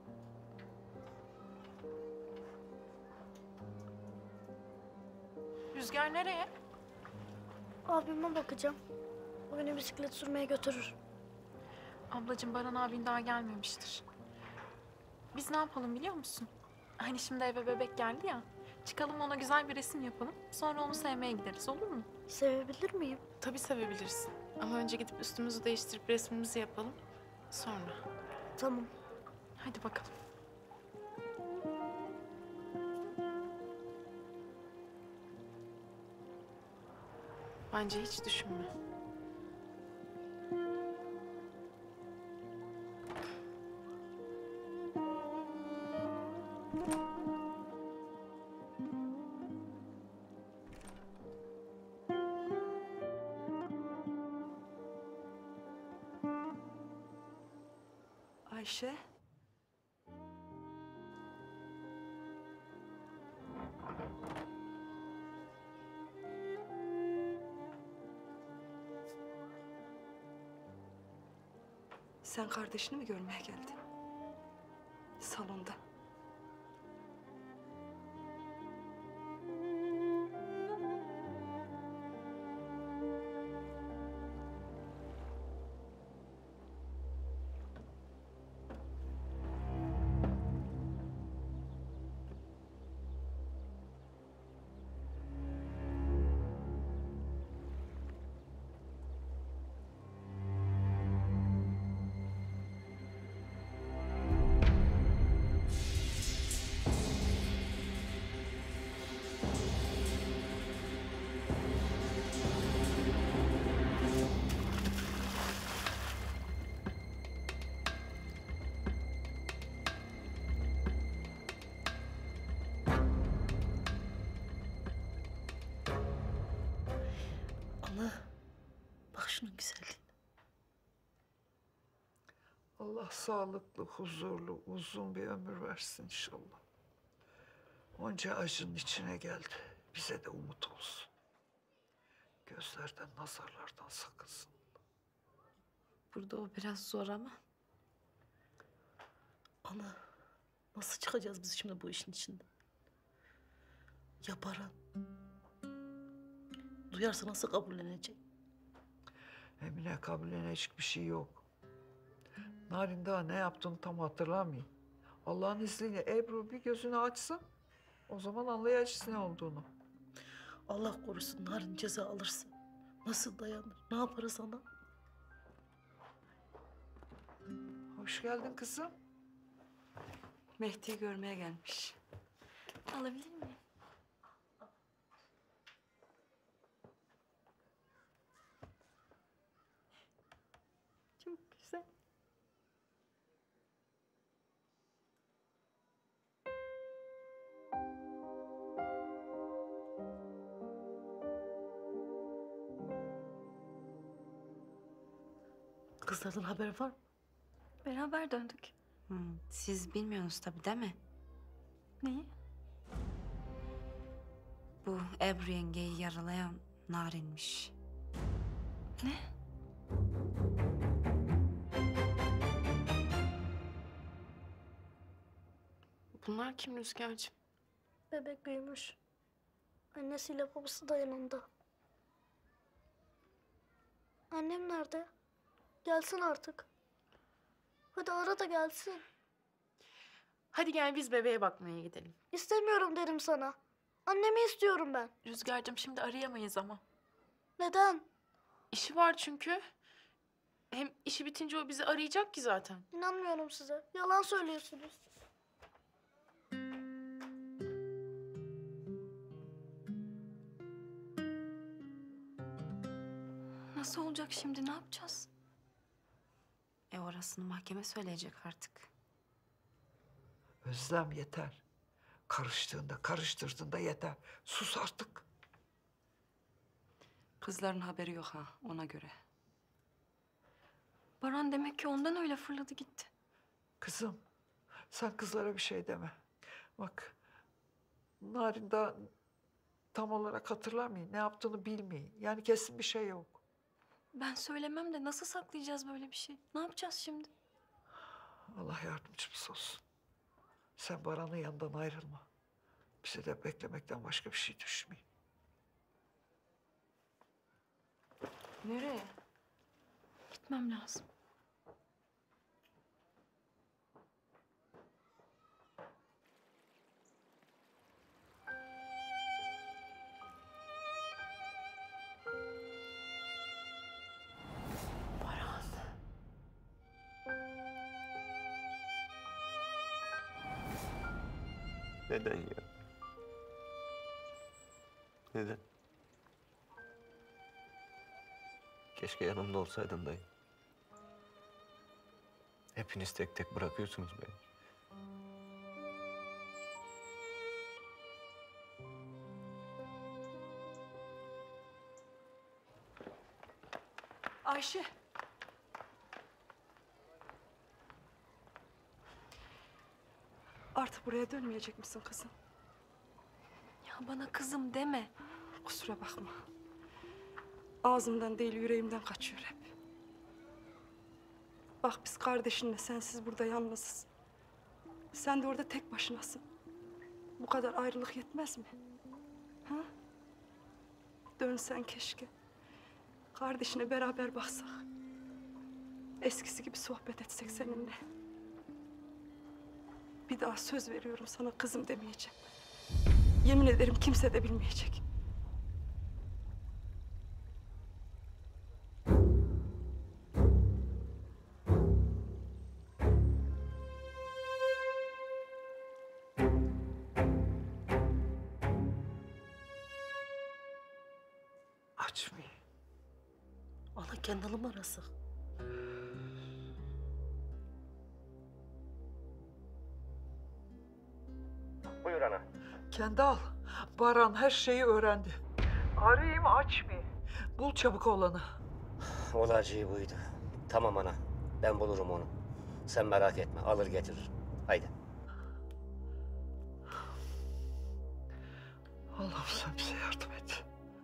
Rüzgar nereye? Abime bakacağım. O beni bisiklet sürmeye götürür. Ablacığım Baran abin daha gelmemiştir. Biz ne yapalım biliyor musun? Hani şimdi eve bebek geldi ya. Çıkalım ona güzel bir resim yapalım. Sonra onu sevmeye gideriz, olur mu? Sevebilir miyim? Tabii sevebilirsin. Ama önce gidip üstümüzü değiştirip resmimizi yapalım. Sonra. Tamam. Hadi bakalım. Bence hiç düşünme. Ayşe. Sen kardeşini mi görmeye geldin? Salonda. Ana, bak şunun güzelliğine. Allah sağlıklı, huzurlu, uzun bir ömür versin inşallah. Onca acının içine geldi. Bize de umut olsun. Gözlerden, nazarlardan sakınsın. Burada o biraz zor ama. Ana, nasıl çıkacağız biz şimdi bu işin içinden? Ya Baran? Duyarsa nasıl kabullenecek? Emine kabullenecek bir şey yok. Narin daha ne yaptığını tam hatırlamıyor. Allah'ın izniyle Ebru bir gözünü açsın, o zaman anlayacağız ne olduğunu. Allah korusun Narin ceza alırsa. Nasıl dayanır? Ne yaparız ana? Hoş geldin kızım. Mehdi'yi görmeye gelmiş. Alabilir miyim? Çok güzel. Kızlardan haber var mı? Beraber döndük. Siz bilmiyorsunuz tabii değil mi? Neyi? Bu Ebru yengeyi yaralayan Narin'miş. Ne? Bunlar kim Rüzgar'cığım? Bebek büyümüş. Annesiyle babası da yanında. Annem nerede? Gelsin artık. Hadi ara da gelsin. Hadi gel biz bebeğe bakmaya gidelim. İstemiyorum dedim sana. Annemi istiyorum ben. Rüzgar'cığım şimdi arayamayız ama. Neden? İşi var çünkü. Hem işi bitince o bizi arayacak ki zaten. İnanmıyorum size. Yalan söylüyorsunuz. Nasıl olacak şimdi? Ne yapacağız? Orasını mahkeme söyleyecek artık. Özlem yeter. Karıştırdığında yeter. Sus artık. Kızların haberi yok ha, ona göre. Baran demek ki ondan öyle fırladı gitti. Kızım, sen kızlara bir şey deme. Bak, Narin daha tam olarak hatırlamıyor. Ne yaptığını bilmiyor. Yani kesin bir şey yok. Ben söylemem de nasıl saklayacağız böyle bir şey? Ne yapacağız şimdi? Allah yardımcımız olsun. Sen Baran'ın yanından ayrılma. Bize de beklemekten başka bir şey düşmüyor. Nereye? Gitmem lazım. Neden ya? Neden? Keşke yanımda olsaydın dayı. Hepiniz tek tek bırakıyorsunuz beni. Ayşe. Artık buraya dönmeyecek misin kızım? Ya bana kızım deme. Kusura bakma. Ağzımdan değil yüreğimden kaçıyor hep. Bak biz kardeşinle sensiz burada yalnızız. Sen de orada tek başınasın. Bu kadar ayrılık yetmez mi? Ha? Dönsen keşke. Kardeşine beraber baksak. Eskisi gibi sohbet etsek seninle. Bir daha söz veriyorum sana kızım demeyeceğim. Yemin ederim kimse de bilmeyecek. Açmıyor. Ana kendini mi arası? Buyur ana. Kendal, Baran her şeyi öğrendi. Arayayım açmıyor. Bul çabuk olanı. Olacağı buydu. Tamam ana. Ben bulurum onu. Sen merak etme. Alır getiririm. Haydi. Allah'ım sen bize yardım et.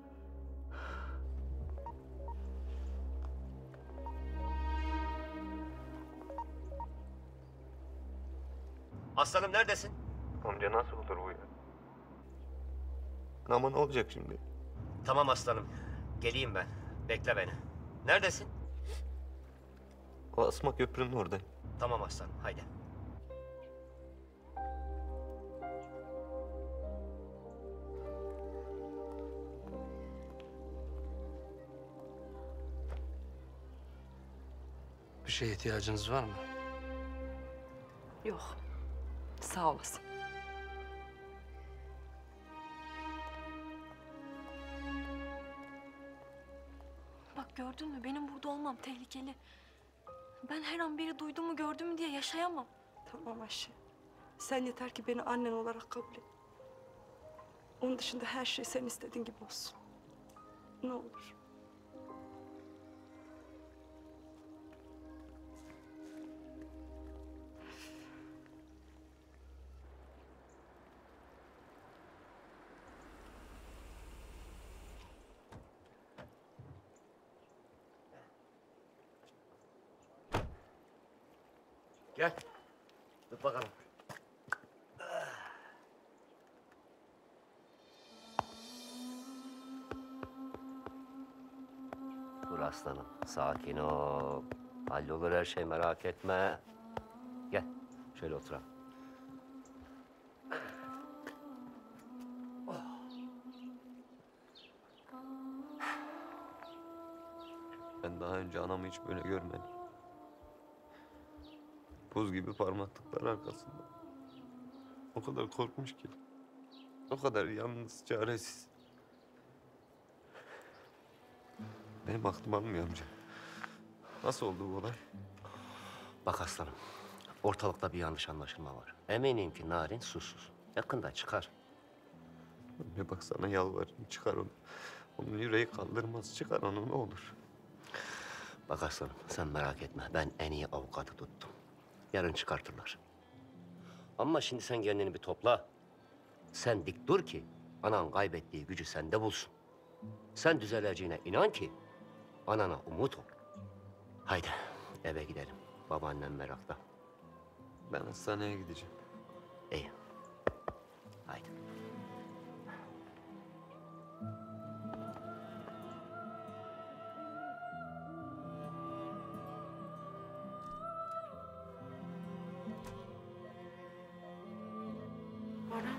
Aslanım neredesin? Amca nasıl olur bu ya? Ama ne olacak şimdi? Tamam aslanım. Geleyim ben. Bekle beni. Neredesin? O asma köprünün orada. Tamam aslanım. Haydi. bir şeye ihtiyacınız var mı? Yok. Sağ olasın. Bak gördün mü benim burada olmam tehlikeli. Ben her an biri duydu mu gördü mü diye yaşayamam. Tamam Ayşe. Sen yeter ki beni annen olarak kabul et. Onun dışında her şey sen istediğin gibi olsun. Ne olur. Gel. Tut bakalım. Dur aslanım. Sakin ol. Hallolur her şey, merak etme. Gel. Şöyle oturalım. Ben daha önce anamı hiç böyle görmedim. Buz gibi parmaklıklar arkasında. O kadar korkmuş ki. O kadar yalnız, çaresiz. Benim aklım almıyor amca. Nasıl oldu bu olay? Bak aslanım. Ortalıkta bir yanlış anlaşılma var. Eminim ki Narin susuz. Yakında çıkar. Anne bak sana yalvarırım, çıkar onu. Onun yüreği kaldırmaz, çıkar onu ne olur. Bak aslanım sen merak etme. Ben en iyi avukatı tuttum. Yarın çıkartırlar. Ama şimdi sen kendini bir topla. Sen dik dur ki anan kaybettiği gücü sende bulsun. Sen düzeleceğine inan ki anana umut ol. Haydi eve gidelim. Babaannem merakta. Ben hastaneye gideceğim. İyi. Haydi. Baran.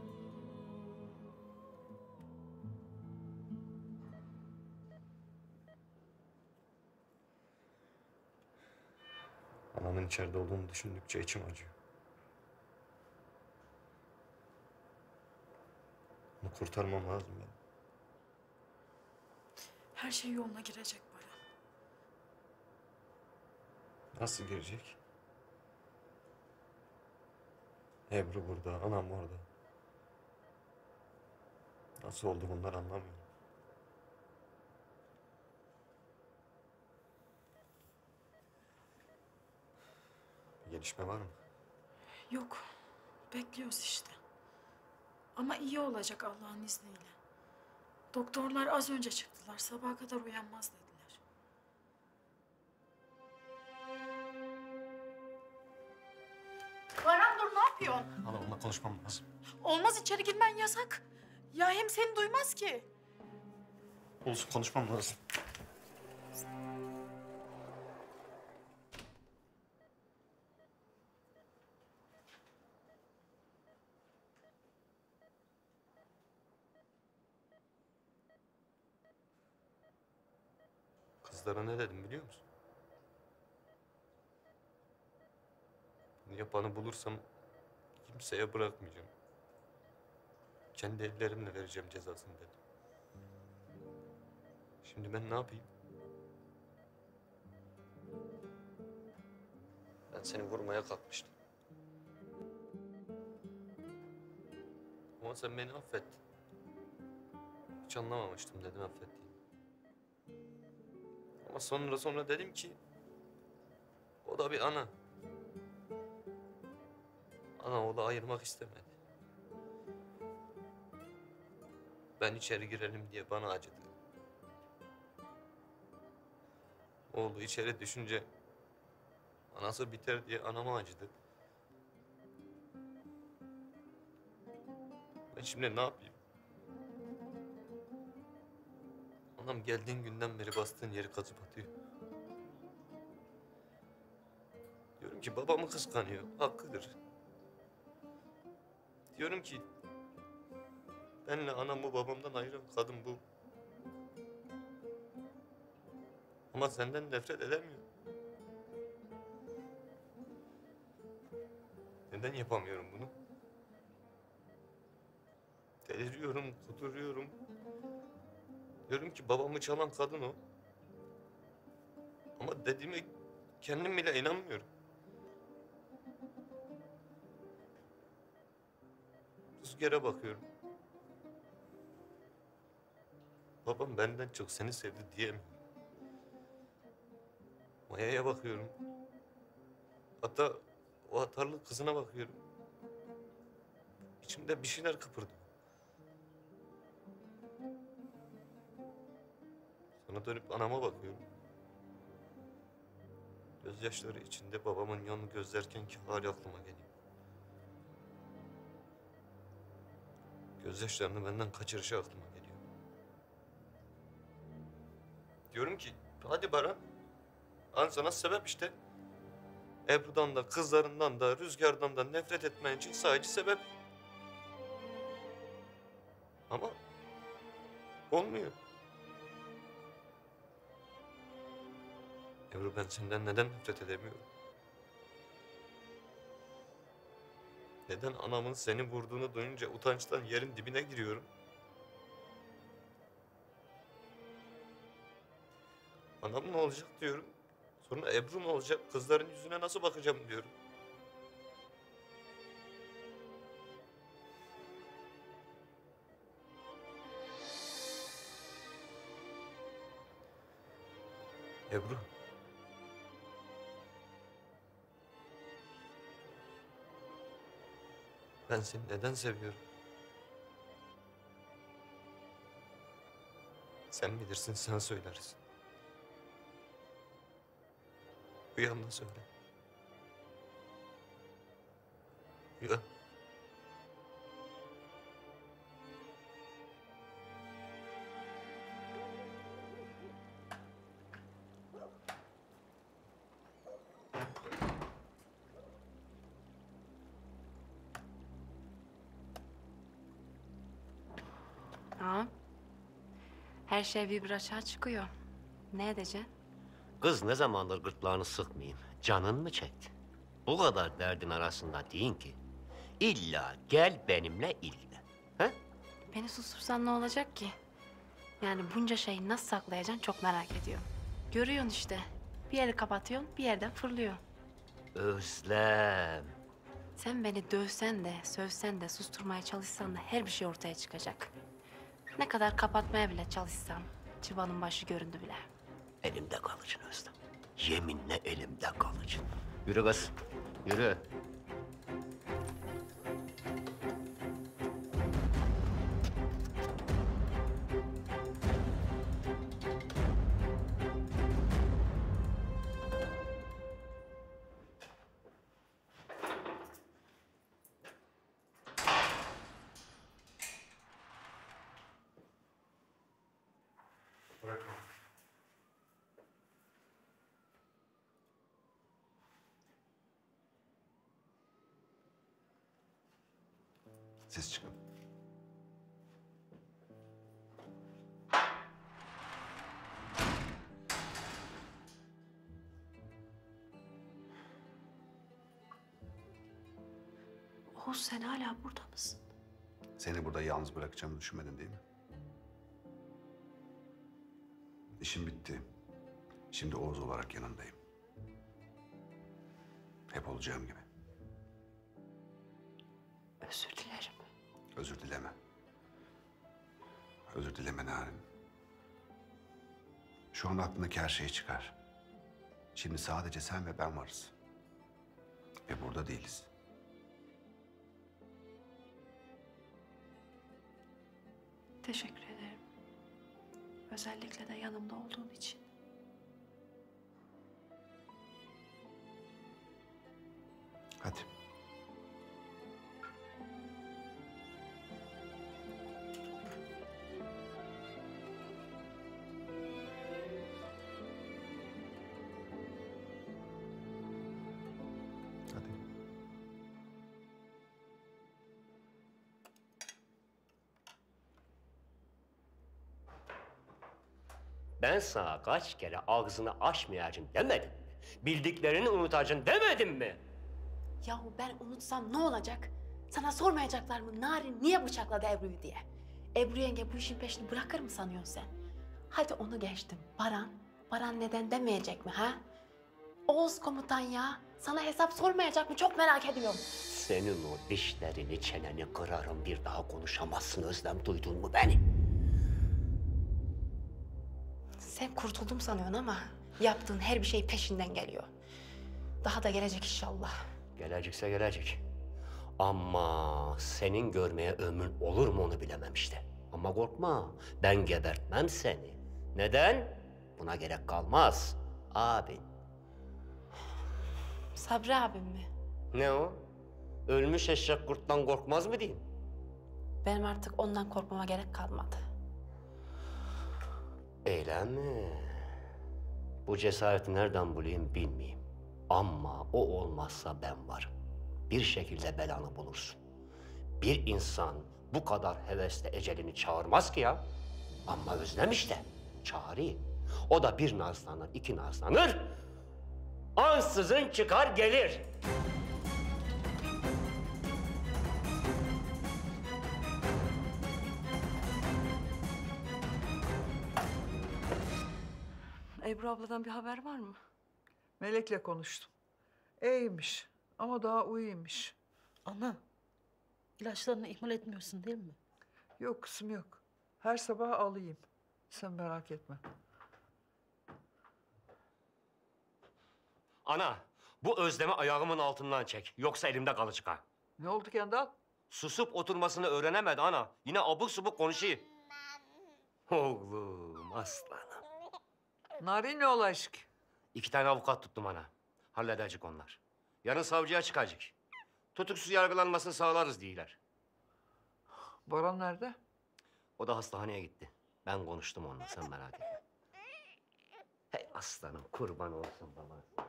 Anamın içeride olduğunu düşündükçe içim acıyor. Onu kurtarmam lazım benim. Her şey yoluna girecek Baran. Nasıl girecek? Ebru burada, anam orada. Nasıl oldu bunlar anlamıyorum. Bir gelişme var mı? Yok. Bekliyoruz işte. Ama iyi olacak Allah'ın izniyle. Doktorlar az önce çıktılar. Sabaha kadar uyanmaz dediler. Baran dur ne yapıyorsun? Hala onunla konuşmam lazım. Olmaz içeri girmen yasak. Ya hem seni duymaz ki. Olsun konuşmam lazım. Kızlara ne dedim biliyor musun? Yapanı bulursam kimseye bırakmayacağım. Kendi ellerimle vereceğim cezasını dedim. Şimdi ben ne yapayım? Ben seni vurmaya kalkmıştım. Ama sen beni affettin. Hiç anlamamıştım dedim affettiğini. Ama sonra dedim ki o da bir ana. Ana o da ayırmak istemedi. Ben içeri girelim diye bana acıdı. Oğlu içeri düşünce anası biter diye anama acıdı. Ben şimdi ne yapayım? Anam geldiğin günden beri bastığın yeri kazıp atıyor. Diyorum ki babamı kıskanıyor, hakkıdır. Diyorum ki benle anamı babamdan ayıran kadın bu. Ama senden nefret edemiyor. Neden yapamıyorum bunu? Deliriyorum, kuduruyorum. Diyorum ki babamı çalan kadın o. Ama dediğime kendim bile inanmıyorum. Rüzgar'a bakıyorum. Babam benden çok seni sevdi diyemiyorum. Maya'ya bakıyorum. Hatta o atarlı kızına bakıyorum. İçimde bir şeyler kıpırdıyor. Sonra dönüp anama bakıyorum. Gözyaşları içinde babamın yanını gözlerkenki hali aklıma geliyor. Gözyaşlarını benden kaçırışı aklıma geliyor. Diyorum ki hadi Baran. An sana sebep işte. Ebru'dan da, kızlarından da, Rüzgar'dan da nefret etmen için sadece sebep. Ama olmuyor. Ebru, ben senden neden nefret edemiyorum? Neden anamın seni vurduğunu duyunca utançtan yerin dibine giriyorum? Anam ne olacak diyorum. Sonra Ebru ne olacak? Kızların yüzüne nasıl bakacağım diyorum. Ebru. Ben seni neden seviyorum? Sen bilirsin, sen söylersin. Uyan da söyle. Uyan. Ağam, her şey bir açığa çıkıyor. Ne edeceksin? Kız ne zamandır gırtlağını sıkmayayım. Canın mı çekti? Bu kadar derdin arasında deyin ki illa gel benimle ilgilen. He? Beni sustursan ne olacak ki? Yani bunca şeyi nasıl saklayacaksın çok merak ediyorum. Görüyorsun işte. Bir yeri kapatıyorsun, bir yerden fırlıyor. Özlem. Sen beni dövsen de, sövsen de, susturmaya çalışsan da her bir şey ortaya çıkacak. Ne kadar kapatmaya bile çalışsam, çıbanın başı göründü bile. Elimde kalıcın Özlem. Yeminle elimde kalıcın. Yürü kız, yürü. Bırakın. Siz çıkın. Oğuz sen hala burada mısın? Seni burada yalnız bırakacağımı düşünmedin değil mi? İşim bitti. Şimdi Oğuz olarak yanındayım. Hep olacağım gibi. Özür dilerim. Özür dileme. Özür dileme Narin. Şu an aklındaki her şeyi çıkar. Şimdi sadece sen ve ben varız. Ve burada değiliz. Teşekkür ederim. Özellikle de yanımda olduğun için. Hadi. Ben sana kaç kere ağzını açmayacaksın demedim mi? Bildiklerini unutacaksın demedim mi? Yahu ben unutsam ne olacak? Sana sormayacaklar mı Narin niye bıçakladı Ebru'yu diye? Ebru yenge bu işin peşini bırakır mı sanıyorsun sen? Hadi onu geçtim. Baran neden demeyecek mi ha? Oğuz komutan ya. Sana hesap sormayacak mı? Çok merak ediyorum. Senin o dişlerini, çeneni kırarım. Bir daha konuşamazsın Özlem. Duydun mu beni? Sen kurtuldum sanıyorsun ama yaptığın her bir şey peşinden geliyor. Daha da gelecek inşallah. Gelecekse gelecek. Ama senin görmeye ömrün olur mu onu bilemem işte. Ama korkma, ben gebertmem seni. Neden? Buna gerek kalmaz. Abin. Sabri abim mi? Ne o? Ölmüş eşek kurttan korkmaz mı diyeyim? Benim artık ondan korkmama gerek kalmadı. Öyle mi? Bu cesareti nereden bulayım bilmeyeyim. Ama o olmazsa ben varım. Bir şekilde belanı bulursun. Bir insan bu kadar hevesle ecelini çağırmaz ki ya. Ama Özlem işte çağırayım. O da bir nazlanır, iki nazlanır. Ansızın çıkar gelir. Ebru abladan bir haber var mı? Melek'le konuştum. İyiymiş ama daha uyuymuş. Ana, ilaçlarını ihmal etmiyorsun değil mi? Yok kızım yok. Her sabah alayım. Sen merak etme. Ana, bu Özlem'i ayağımın altından çek. Yoksa elimde kalacak ha. Ne oldu Kendal? Susup oturmasını öğrenemedi ana. Yine abuk subuk konuşuyor. Oğlum, aslanım. Narin ne olayışık? 2 tane avukat tuttum ana. Halledecek onlar. Yarın savcıya çıkacak. Tutuksuz yargılanmasını sağlarız diyorlar. Baran nerede? O da hastaneye gitti. Ben konuştum onunla, sen merak etme. Hey aslanım, kurban olsun babası.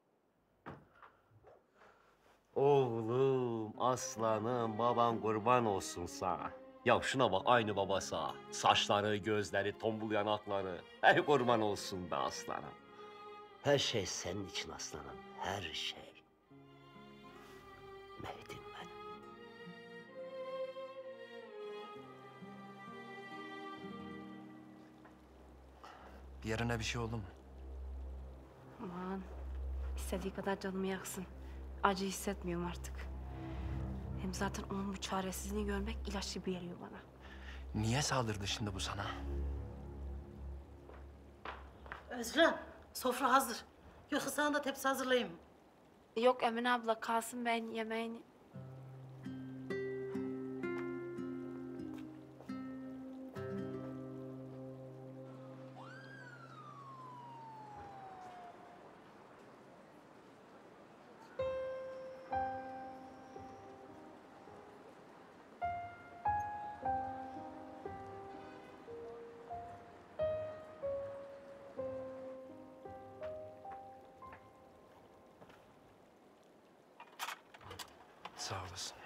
Oğlum, aslanım, baban kurban olsun sana. Ya şuna bak, aynı babası ha. Saçları, gözleri, tombul yanakları. Hey kurban olsun be aslanım. Her şey senin için aslanım, her şey. Mehdim benim. Bir yerine bir şey oldu mu? Aman istediği kadar canımı yaksın. Acı hissetmiyorum artık. Hem zaten onun bu çaresizliğini görmek ilaç gibi geliyor bana. Niye saldırdı şimdi bu sana? Özlem, sofra hazır. Yoksa sana da tepsi hazırlayayım mı? Yok Emine abla kalsın ben yemeğini... Sağ olasın.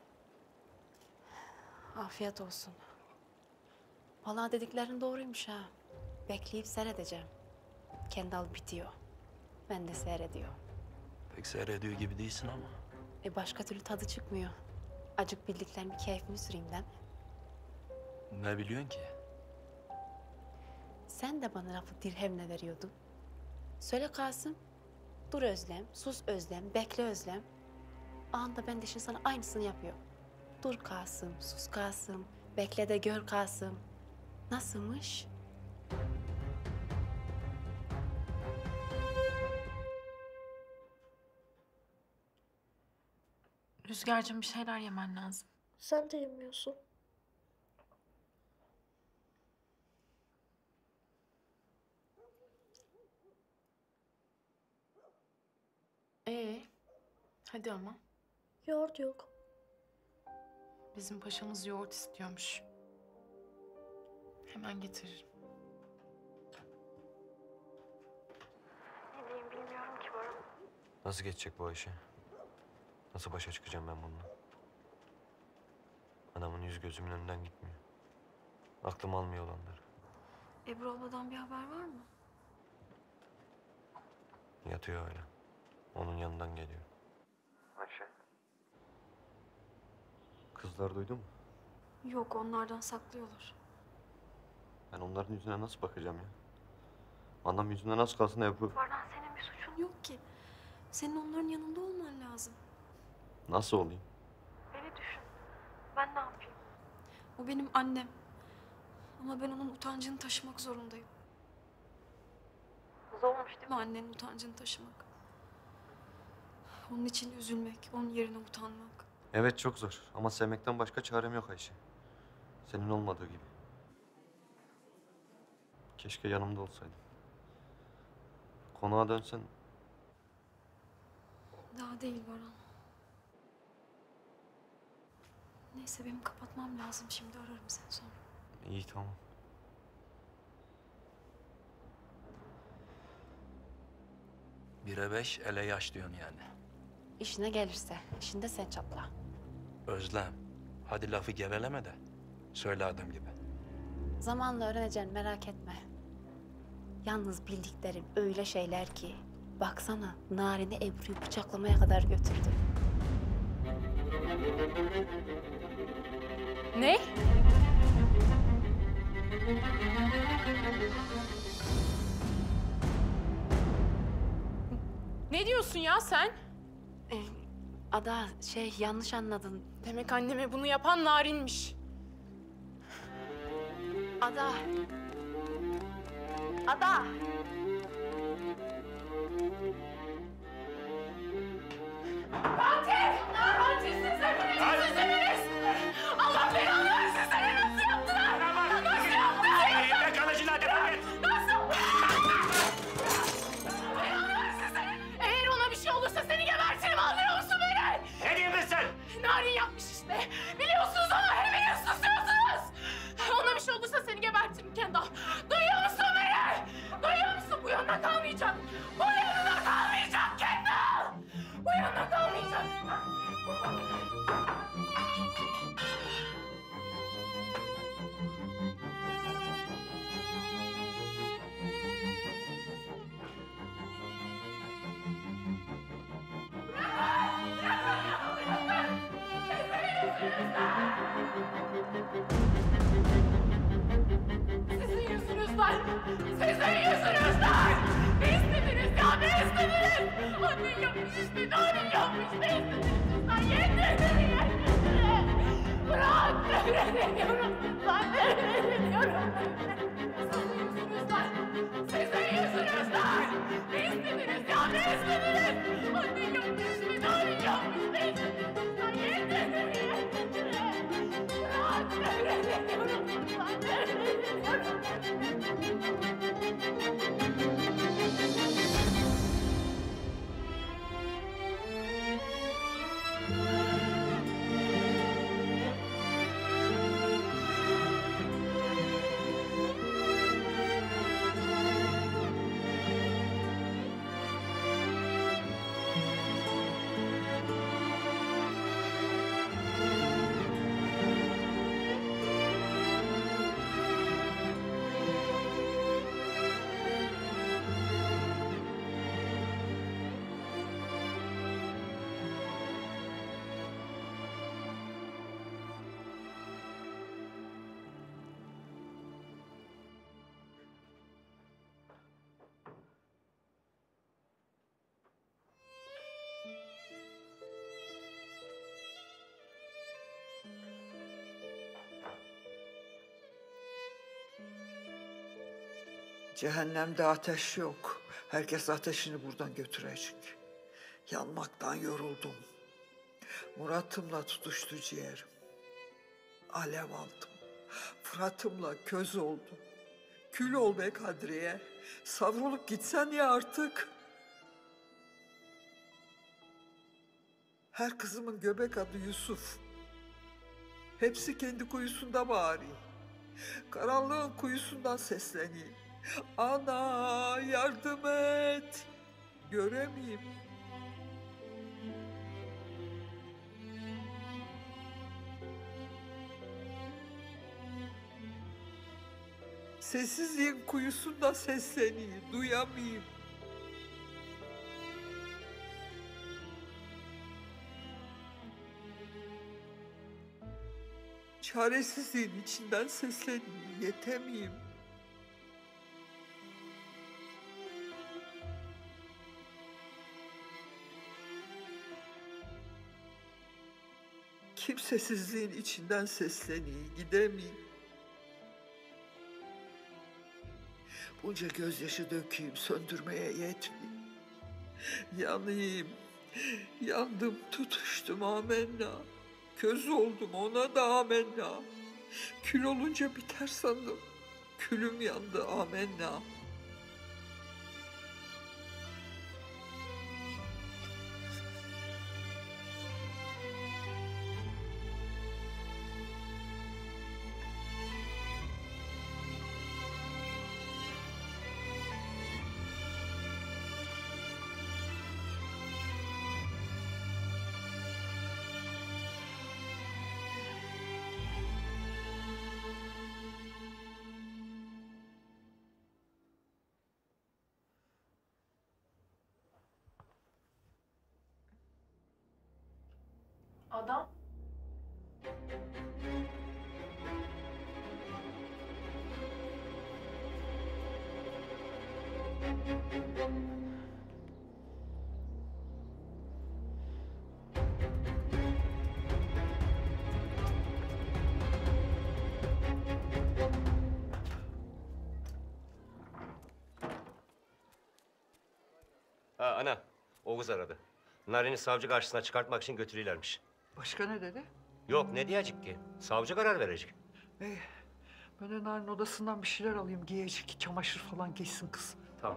Afiyet olsun. Vallahi dediklerin doğruymuş ha. Bekleyip seyredeceğim. Kendal bitiyor. Ben de seyrediyor. Pek seyrediyor gibi değilsin ama. Başka türlü tadı çıkmıyor. Acık bildiklerimin keyfini süreyim değil mi? Ne biliyorsun ki? Sen de bana lafı dirhemle veriyordun. Söyle Kasım. Dur Özlem, sus Özlem, bekle Özlem. Anında ben de şimdi sana aynısını yapıyorum. Dur Kasım, sus Kasım, bekle de gör Kasım. Nasılmış? Rüzgar'cığım bir şeyler yemen lazım. Sen de yemiyorsun. Hadi ama. Yoğurt yok. Bizim paşamız yoğurt istiyormuş. Hemen getiririm. Ne diyeyim bilmiyorum ki Baran. Nasıl geçecek bu Ayşe? Nasıl başa çıkacağım ben bununla? Anamın yüz gözümün önünden gitmiyor. Aklım almıyor olanları. Ebru abladan bir haber var mı? Yatıyor hala. Onun yanından geliyor. Ayşe. Kızlar duydu mu? Yok, onlardan saklıyorlar. Ben onların yüzüne nasıl bakacağım ya? Anam yüzünden az kalsın Ebru. Baran, senin bir suçun yok ki. Senin onların yanında olman lazım. Nasıl olayım? Beni düşün. Ben ne yapayım? O benim annem. Ama ben onun utancını taşımak zorundayım. Zormuş değil mi annenin utancını taşımak? Onun için üzülmek, onun yerine utanmak. Evet çok zor ama sevmekten başka çarem yok Ayşe. Senin olmadığı gibi. Keşke yanımda olsaydın. Konağa dönsen. Daha değil Baran. Neyse, benim kapatmam lazım. Şimdi ararım seni sonra. İyi tamam. Bire 5, ele yaş diyorsun yani. İşine gelirse, işinde sen çatla. Özlem, hadi lafı geveleme de. Söyle adam gibi. Zamanla öğreneceksin, merak etme. Yalnız bildiklerim öyle şeyler ki... Baksana, Narin'i Ebru'yu bıçaklamaya kadar götürdü. Ne? Ne diyorsun ya sen? Ada, yanlış anladın. Demek anneme bunu yapan Narin'miş. Ada! Ada! Katil! Katilsiniz hepiniz! Siz hepiniz! Allah belanı versin, seni nasıl yaptılar? Nasıl yaptılar? Elimde kalıcılar defol et! Nasıl? Belanı versin seni! Eğer ona bir şey olursa seni gebertirim, anlıyor musun beni? Ne diyorsun sen? Narin yapmış işte. Biliyorsunuz ama hepiniz susuyorsunuz. Ona bir şey olursa seni gebertirim Kendal. Duyuyor musun beni? Duyuyor musun? Bu yanına kalmayacak. Bu yanına kalmayacak Kendal. Bu yanına kalmayacak. Sizin yüzünüzden! Sizin yüzünüzden! Ne istediniz ya? Ne istediniz? Annen yapmış işte, Narin yapmış. Ne istediniz? Sen yedirdin, Bırak! Nefret ediyorum sizden, nefret ediyorum. Sizin yüzünüzden! Sizin yüzünüzden! Ne istediniz ya? Ne istediniz? Annen yapmış işte, Narin yapmış. Ne istediniz? Sen yedirdin, Bırak! Nefret ediyorum sizden, nefret ediyorum. Cehennemde ateş yok. Herkes ateşini buradan götürecek. Yanmaktan yoruldum. Murat'ımla tutuştu ciğerim. Alev aldım. Fırat'ımla köz oldum. Kül ol be Kadriye. Savrulup gitsen ya artık. Her kızımın göbek adı Yusuf. Hepsi kendi kuyusunda bağırıyor. Karanlığın kuyusundan sesleneyim. Ana yardım et. Göremeyim. Sessizliğin kuyusunda sesleneyim. Duyamayayım. Çaresizliğin içinden sesleneyim, yetemeyim. Kimsesizliğin içinden sesleneyim, gidemeyim. Bunca gözyaşı dökeyim, söndürmeye yetmeyeyim. Yanayım, yandım, tutuştum amenna. Köz oldum ona da amenna. Kül olunca biter sandım. Külüm yandı amenna. Adam. Ha ana, Oğuz aradı. Narin'i savcı karşısına çıkartmak için götürüyorlarmış. Başka ne dedi? Yok, ne diyecek ki? Savcı karar verecek. Ben de Narin odasından bir şeyler alayım, giyecek, çamaşır falan giysin kız. Tamam.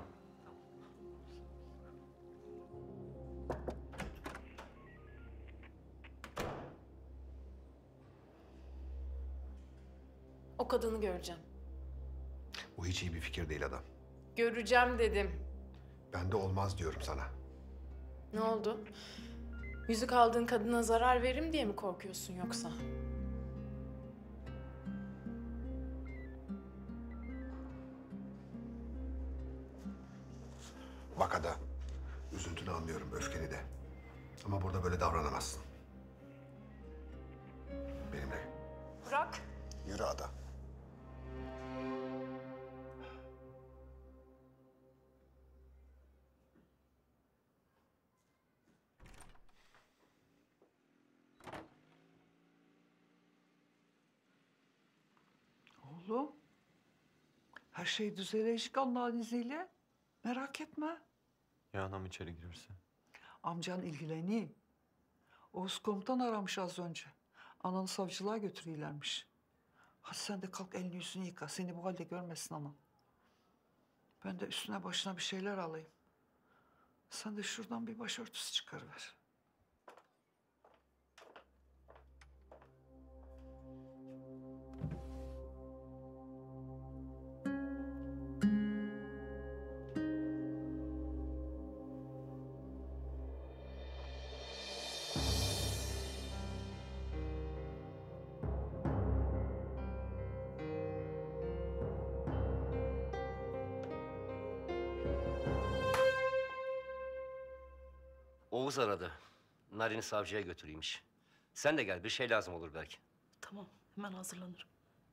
O kadını göreceğim. Bu hiç iyi bir fikir değil adam. Göreceğim dedim. Ben de olmaz diyorum sana. Ne oldu? Yüzük aldığın kadına zarar veririm diye mi korkuyorsun yoksa? Bak Ada, üzüntünü anlıyorum, öfkeni de. Ama burada böyle davranamazsın. Benimle. Bırak. Yürü Ada. Oğlum, her şey düzelecek Allah'ın izniyle. Merak etme. Ya anam içeri girerse? Amcan ilgileniyor. Oğuz komutan aramış az önce. Ananı savcılığa götürüyorlarmış. Hadi sen de kalk elini yüzünü yıka. Seni bu halde görmesin anan. Ben de üstüne başına bir şeyler alayım. Sen de şuradan bir başörtüsü çıkarıver. Oğuz aradı. Narin'i savcıya götüreymiş. Sen de gel, bir şey lazım olur belki. Tamam, hemen hazırlanırım.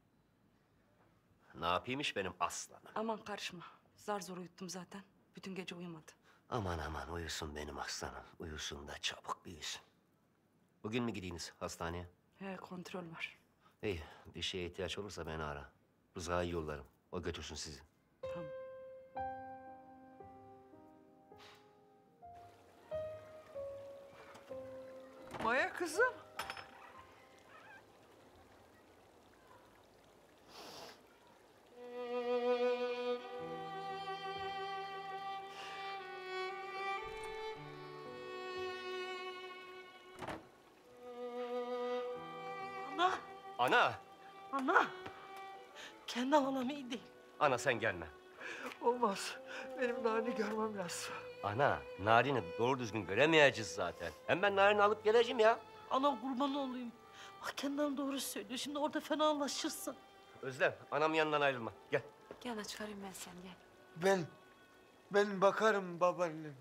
Ne yapaymış benim aslanım? Aman karışma. Zar zor uyuttum zaten. Bütün gece uyumadı. Aman aman uyusun benim aslanım. Uyusun da çabuk büyüsün. Bugün mü gideyiniz hastaneye? He, kontrol var. İyi, bir şeye ihtiyaç olursa beni ara. Rıza'yı yollarım. O götürsün sizi. Tamam. Maya kızım. Ana, Ana! ana. Kendi anam iyi değil. Ana sen gelme. Olmaz. Benim Narin'i görmem lazım. Ana, Narin'i doğru düzgün göremeyeceğiz zaten. Hem ben Narin'i alıp geleceğim ya. Ana kurban olayım. Bak kendinden doğru söylüyor. Şimdi orada fenalaşırsın. Özlem, anamın yanından ayrılma. Gel. Gel de çıkarayım ben seni gel. Ben bakarım babaannem.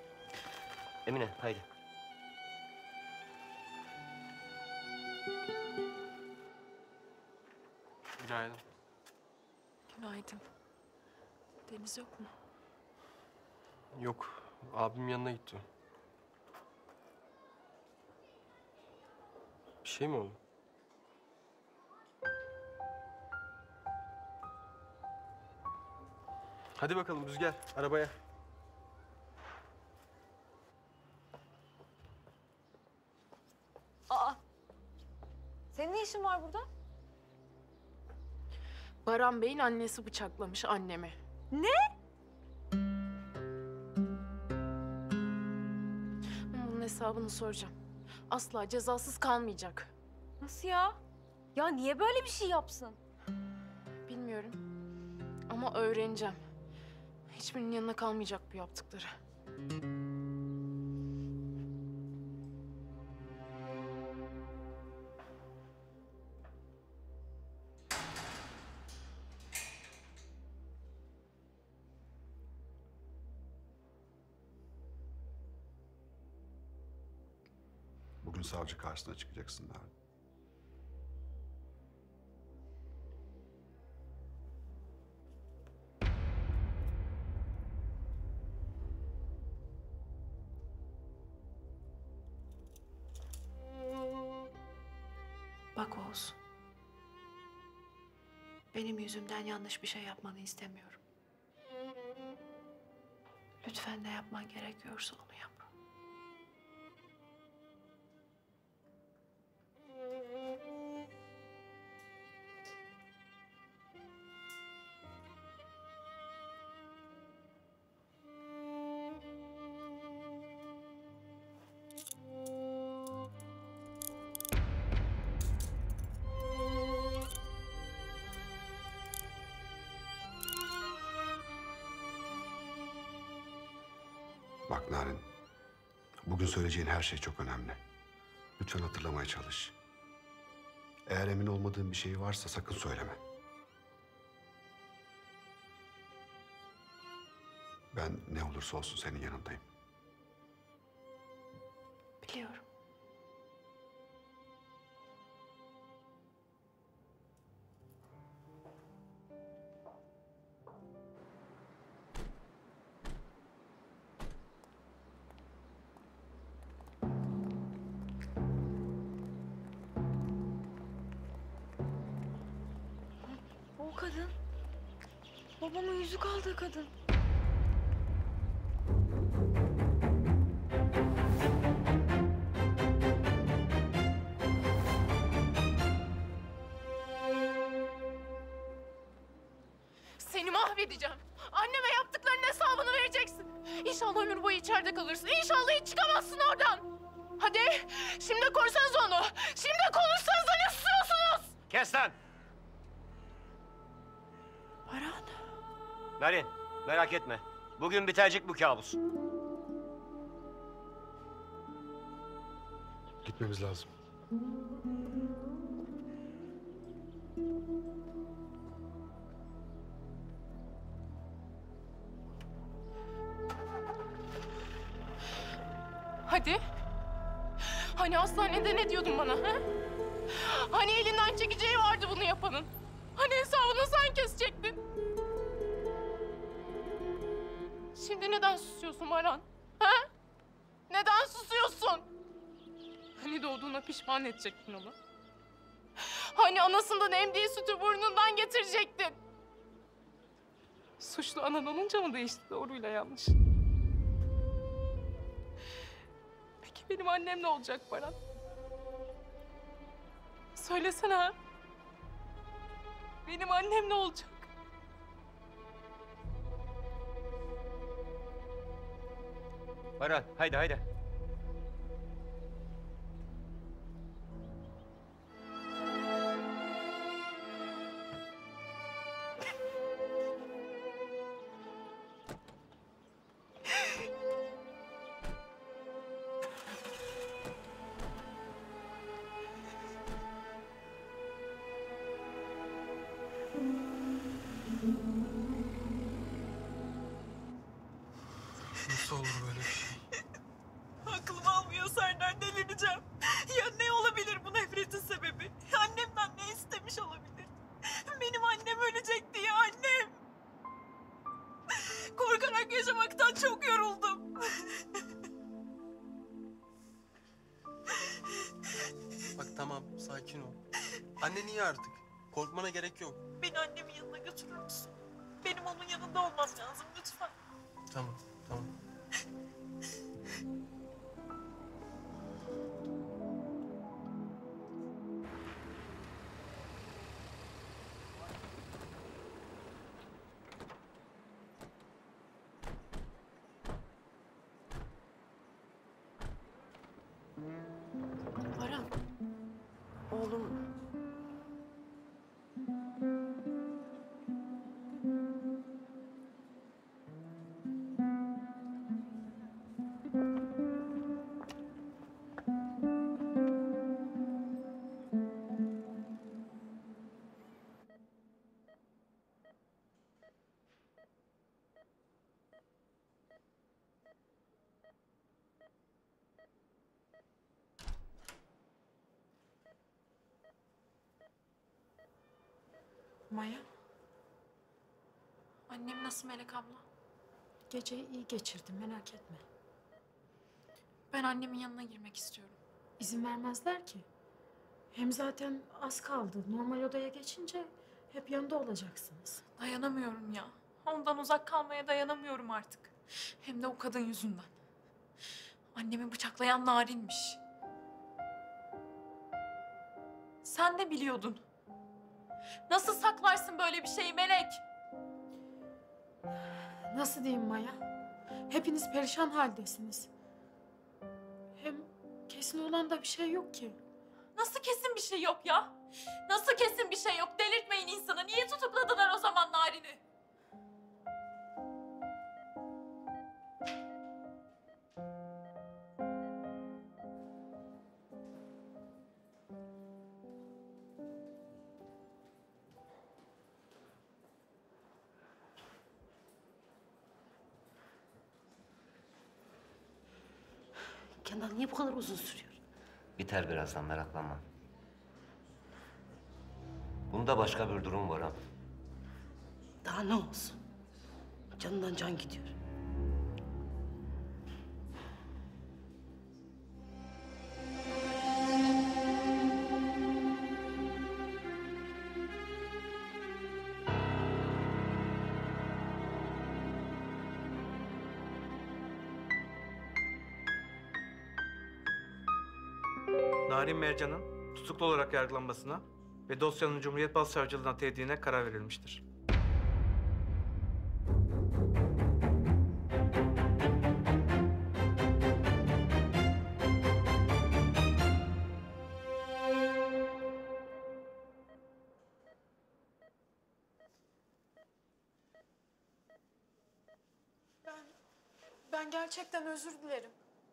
Emine, haydi. Günaydın. Günaydın. Deniz yok mu? Yok, abim yanına gitti. Bir şey mi oldu? Hadi bakalım Rüzgar, arabaya. Aa. Senin ne işin var burada? Baran Bey'in annesi bıçaklamış annemi. Ne? Bunun hesabını soracağım. Asla cezasız kalmayacak. Nasıl ya? Ya niye böyle bir şey yapsın? Bilmiyorum. Ama öğreneceğim. Hiçbirinin yanına kalmayacak bu yaptıkları. Bugün savcı karşısına çıkacaksın Narin. Bak Oğuz. Benim yüzümden yanlış bir şey yapmanı istemiyorum. Lütfen ne yapman gerekiyorsa onu yap. Bak Narin, bugün söyleyeceğin her şey çok önemli. Lütfen hatırlamaya çalış. Eğer emin olmadığın bir şey varsa sakın söyleme. Ben ne olursa olsun senin yanındayım. Biliyorum. O kadın. Babamın yüzük aldığı kadın. Seni mahvedeceğim. Anneme yaptıklarının hesabını vereceksin. İnşallah ömür boyu içeride kalırsın. İnşallah hiç çıkamazsın oradan. Hadi şimdi korsanız onu. Şimdi konuşsanız ne susuyorsunuz? Kes lan! Baran. Narin, merak etme. Bugün bitecek bu kabus. Gitmemiz lazım. Hadi. Hani hastanede ne diyordun bana ha? Hani elinden çekeceği vardı bunu yapanın? Hani hesabını sen kesecektin? Şimdi neden susuyorsun Baran? Ha? Neden susuyorsun? Hani doğduğuna pişman edecektin onu? Hani anasından emdiği sütü burnundan getirecektin? Suçlu anan olunca mı değişti doğruyla yanlış? Peki benim annem ne olacak Baran? Söylesene ha? Benim annem ne olacak? Baran, haydi haydi. Nasıl olur böyle bir şey? Aklım almıyor Serdar, delireceğim. Ya ne olabilir bu nefretin sebebi? Annemden ne istemiş olabilir? sakin ol. Annen iyi artık. Korkmana gerek yok. Beni annemin yanına götürür müsün? Benim onun yanında olmam lazım lütfen. Tamam, tamam. Baran, oğlum. Maya, Annem nasıl Melek abla? geceyi iyi geçirdim merak etme. Ben annemin yanına girmek istiyorum. İzin vermezler ki. Hem zaten az kaldı. Normal odaya geçince hep yanında olacaksınız. Dayanamıyorum ya. Ondan uzak kalmaya dayanamıyorum artık. Hem de o kadın yüzünden. Annemi bıçaklayan Narin'miş. Sen de biliyordun. Nasıl saklarsın böyle bir şeyi Melek? Nasıl diyeyim Maya? Hepiniz perişan haldesiniz. Hem kesin olan da bir şey yok ki. Nasıl kesin bir şey yok ya? Nasıl kesin bir şey yok? Delirtmeyin insanı. Niye tutukladılar o zaman Narin'i? Kendal niye bu kadar uzun sürüyor? Biter birazdan, meraklanma. Bunda başka bir durum var ha. Daha ne olsun? Canından can gidiyor. Narin Mercan'ın tutuklu olarak yargılanmasına ve dosyanın Cumhuriyet Başsavcılığına tevdiğine karar verilmiştir. Ben gerçekten özür dilerim.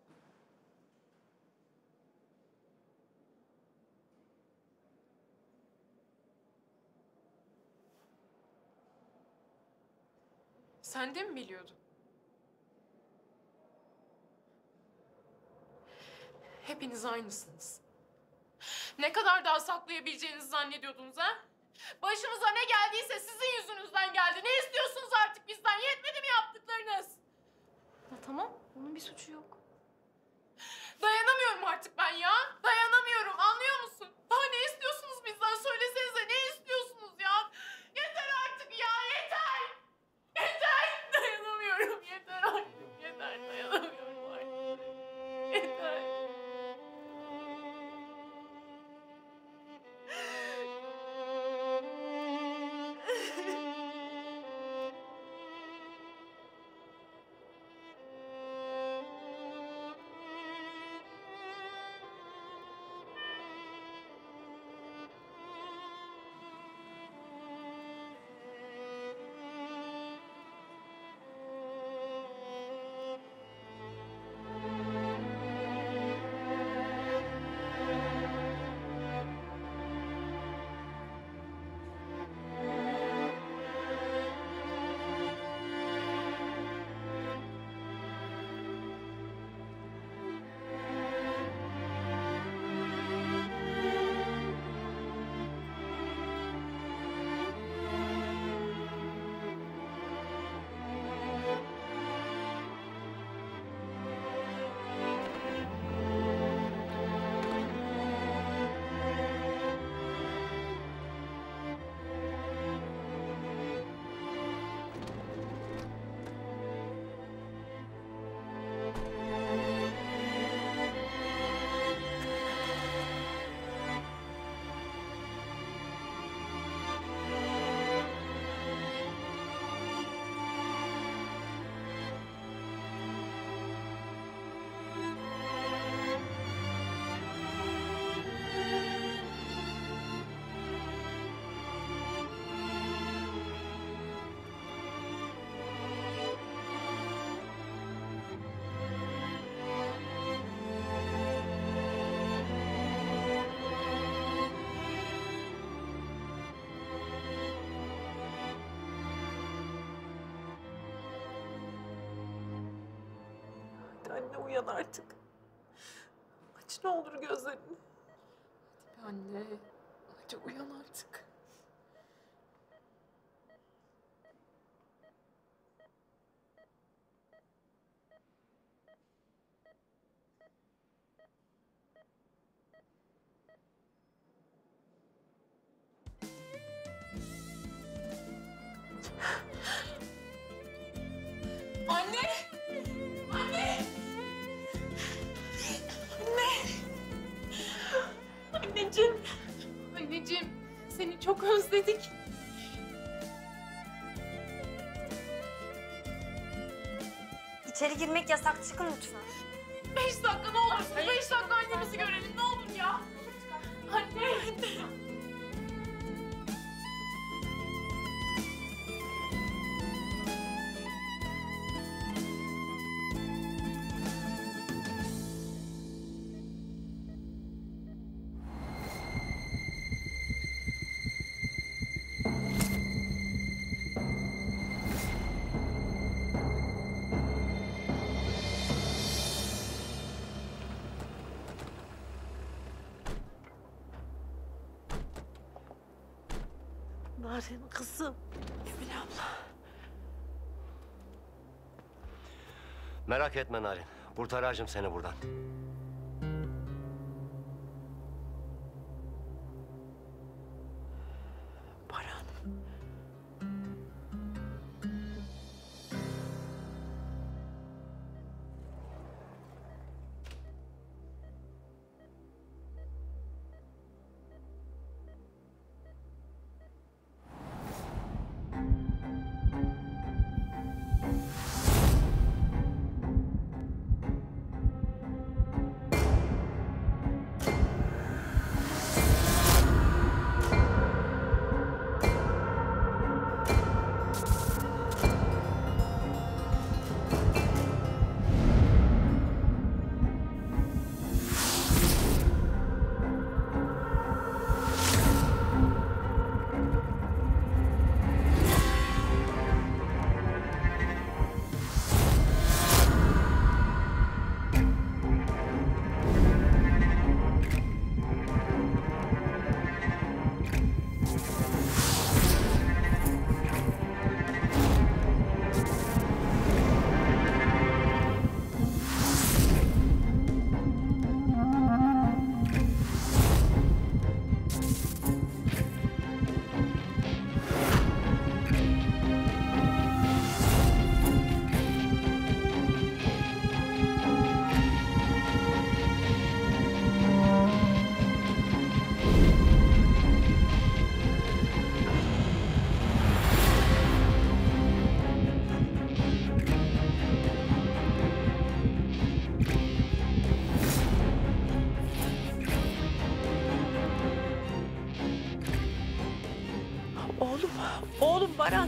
Sen de mi biliyordun? Hepiniz aynısınız. Ne kadar daha saklayabileceğinizi zannediyordunuz ha? Başımıza ne geldiyse sizin yüzünüzden geldi. Ne istiyorsunuz artık bizden? Yetmedi mi yaptıklarınız? Ya tamam, onun bir suçu yok. Dayanamıyorum artık ben ya. Dayanamıyorum, anlıyor musun? Daha ne istiyorsunuz bizden? Söylesenize, ne istiyorsunuz ya? Yeter artık ya, yeter! Yeter! Dayanamıyorum, yeter artık. Yeter, dayanamıyorum artık. Yeter. Anne uyan artık. Aç ne olur gözlerini. Hadi be anne. Hadi uyan artık. Anne! Anne! Anne! Anneciğim! Anneciğim, seni çok özledik. İçeri girmek yasak. Çıkın lütfen. 5 dakika ne olursun, 5 dakika annemizi görelim ne olur ya. Anne! Narin kızım. Emine abla. Merak etme Narin. Kurtaracağım seni buradan. Baran. Oğlum Baran.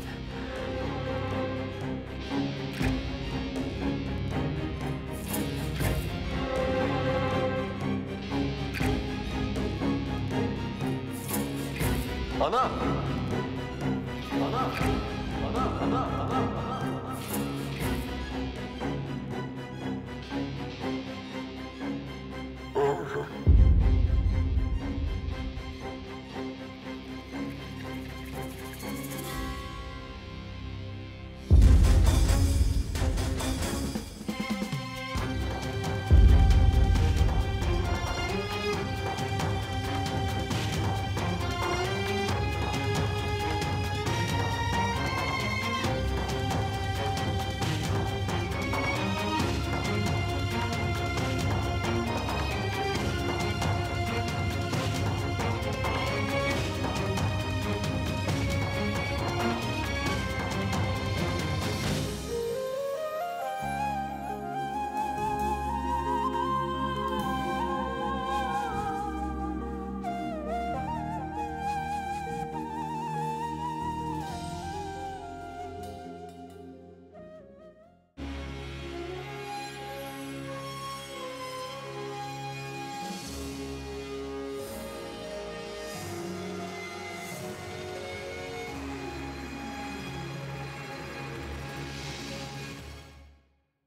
Ana! Ana! Ana! Ana!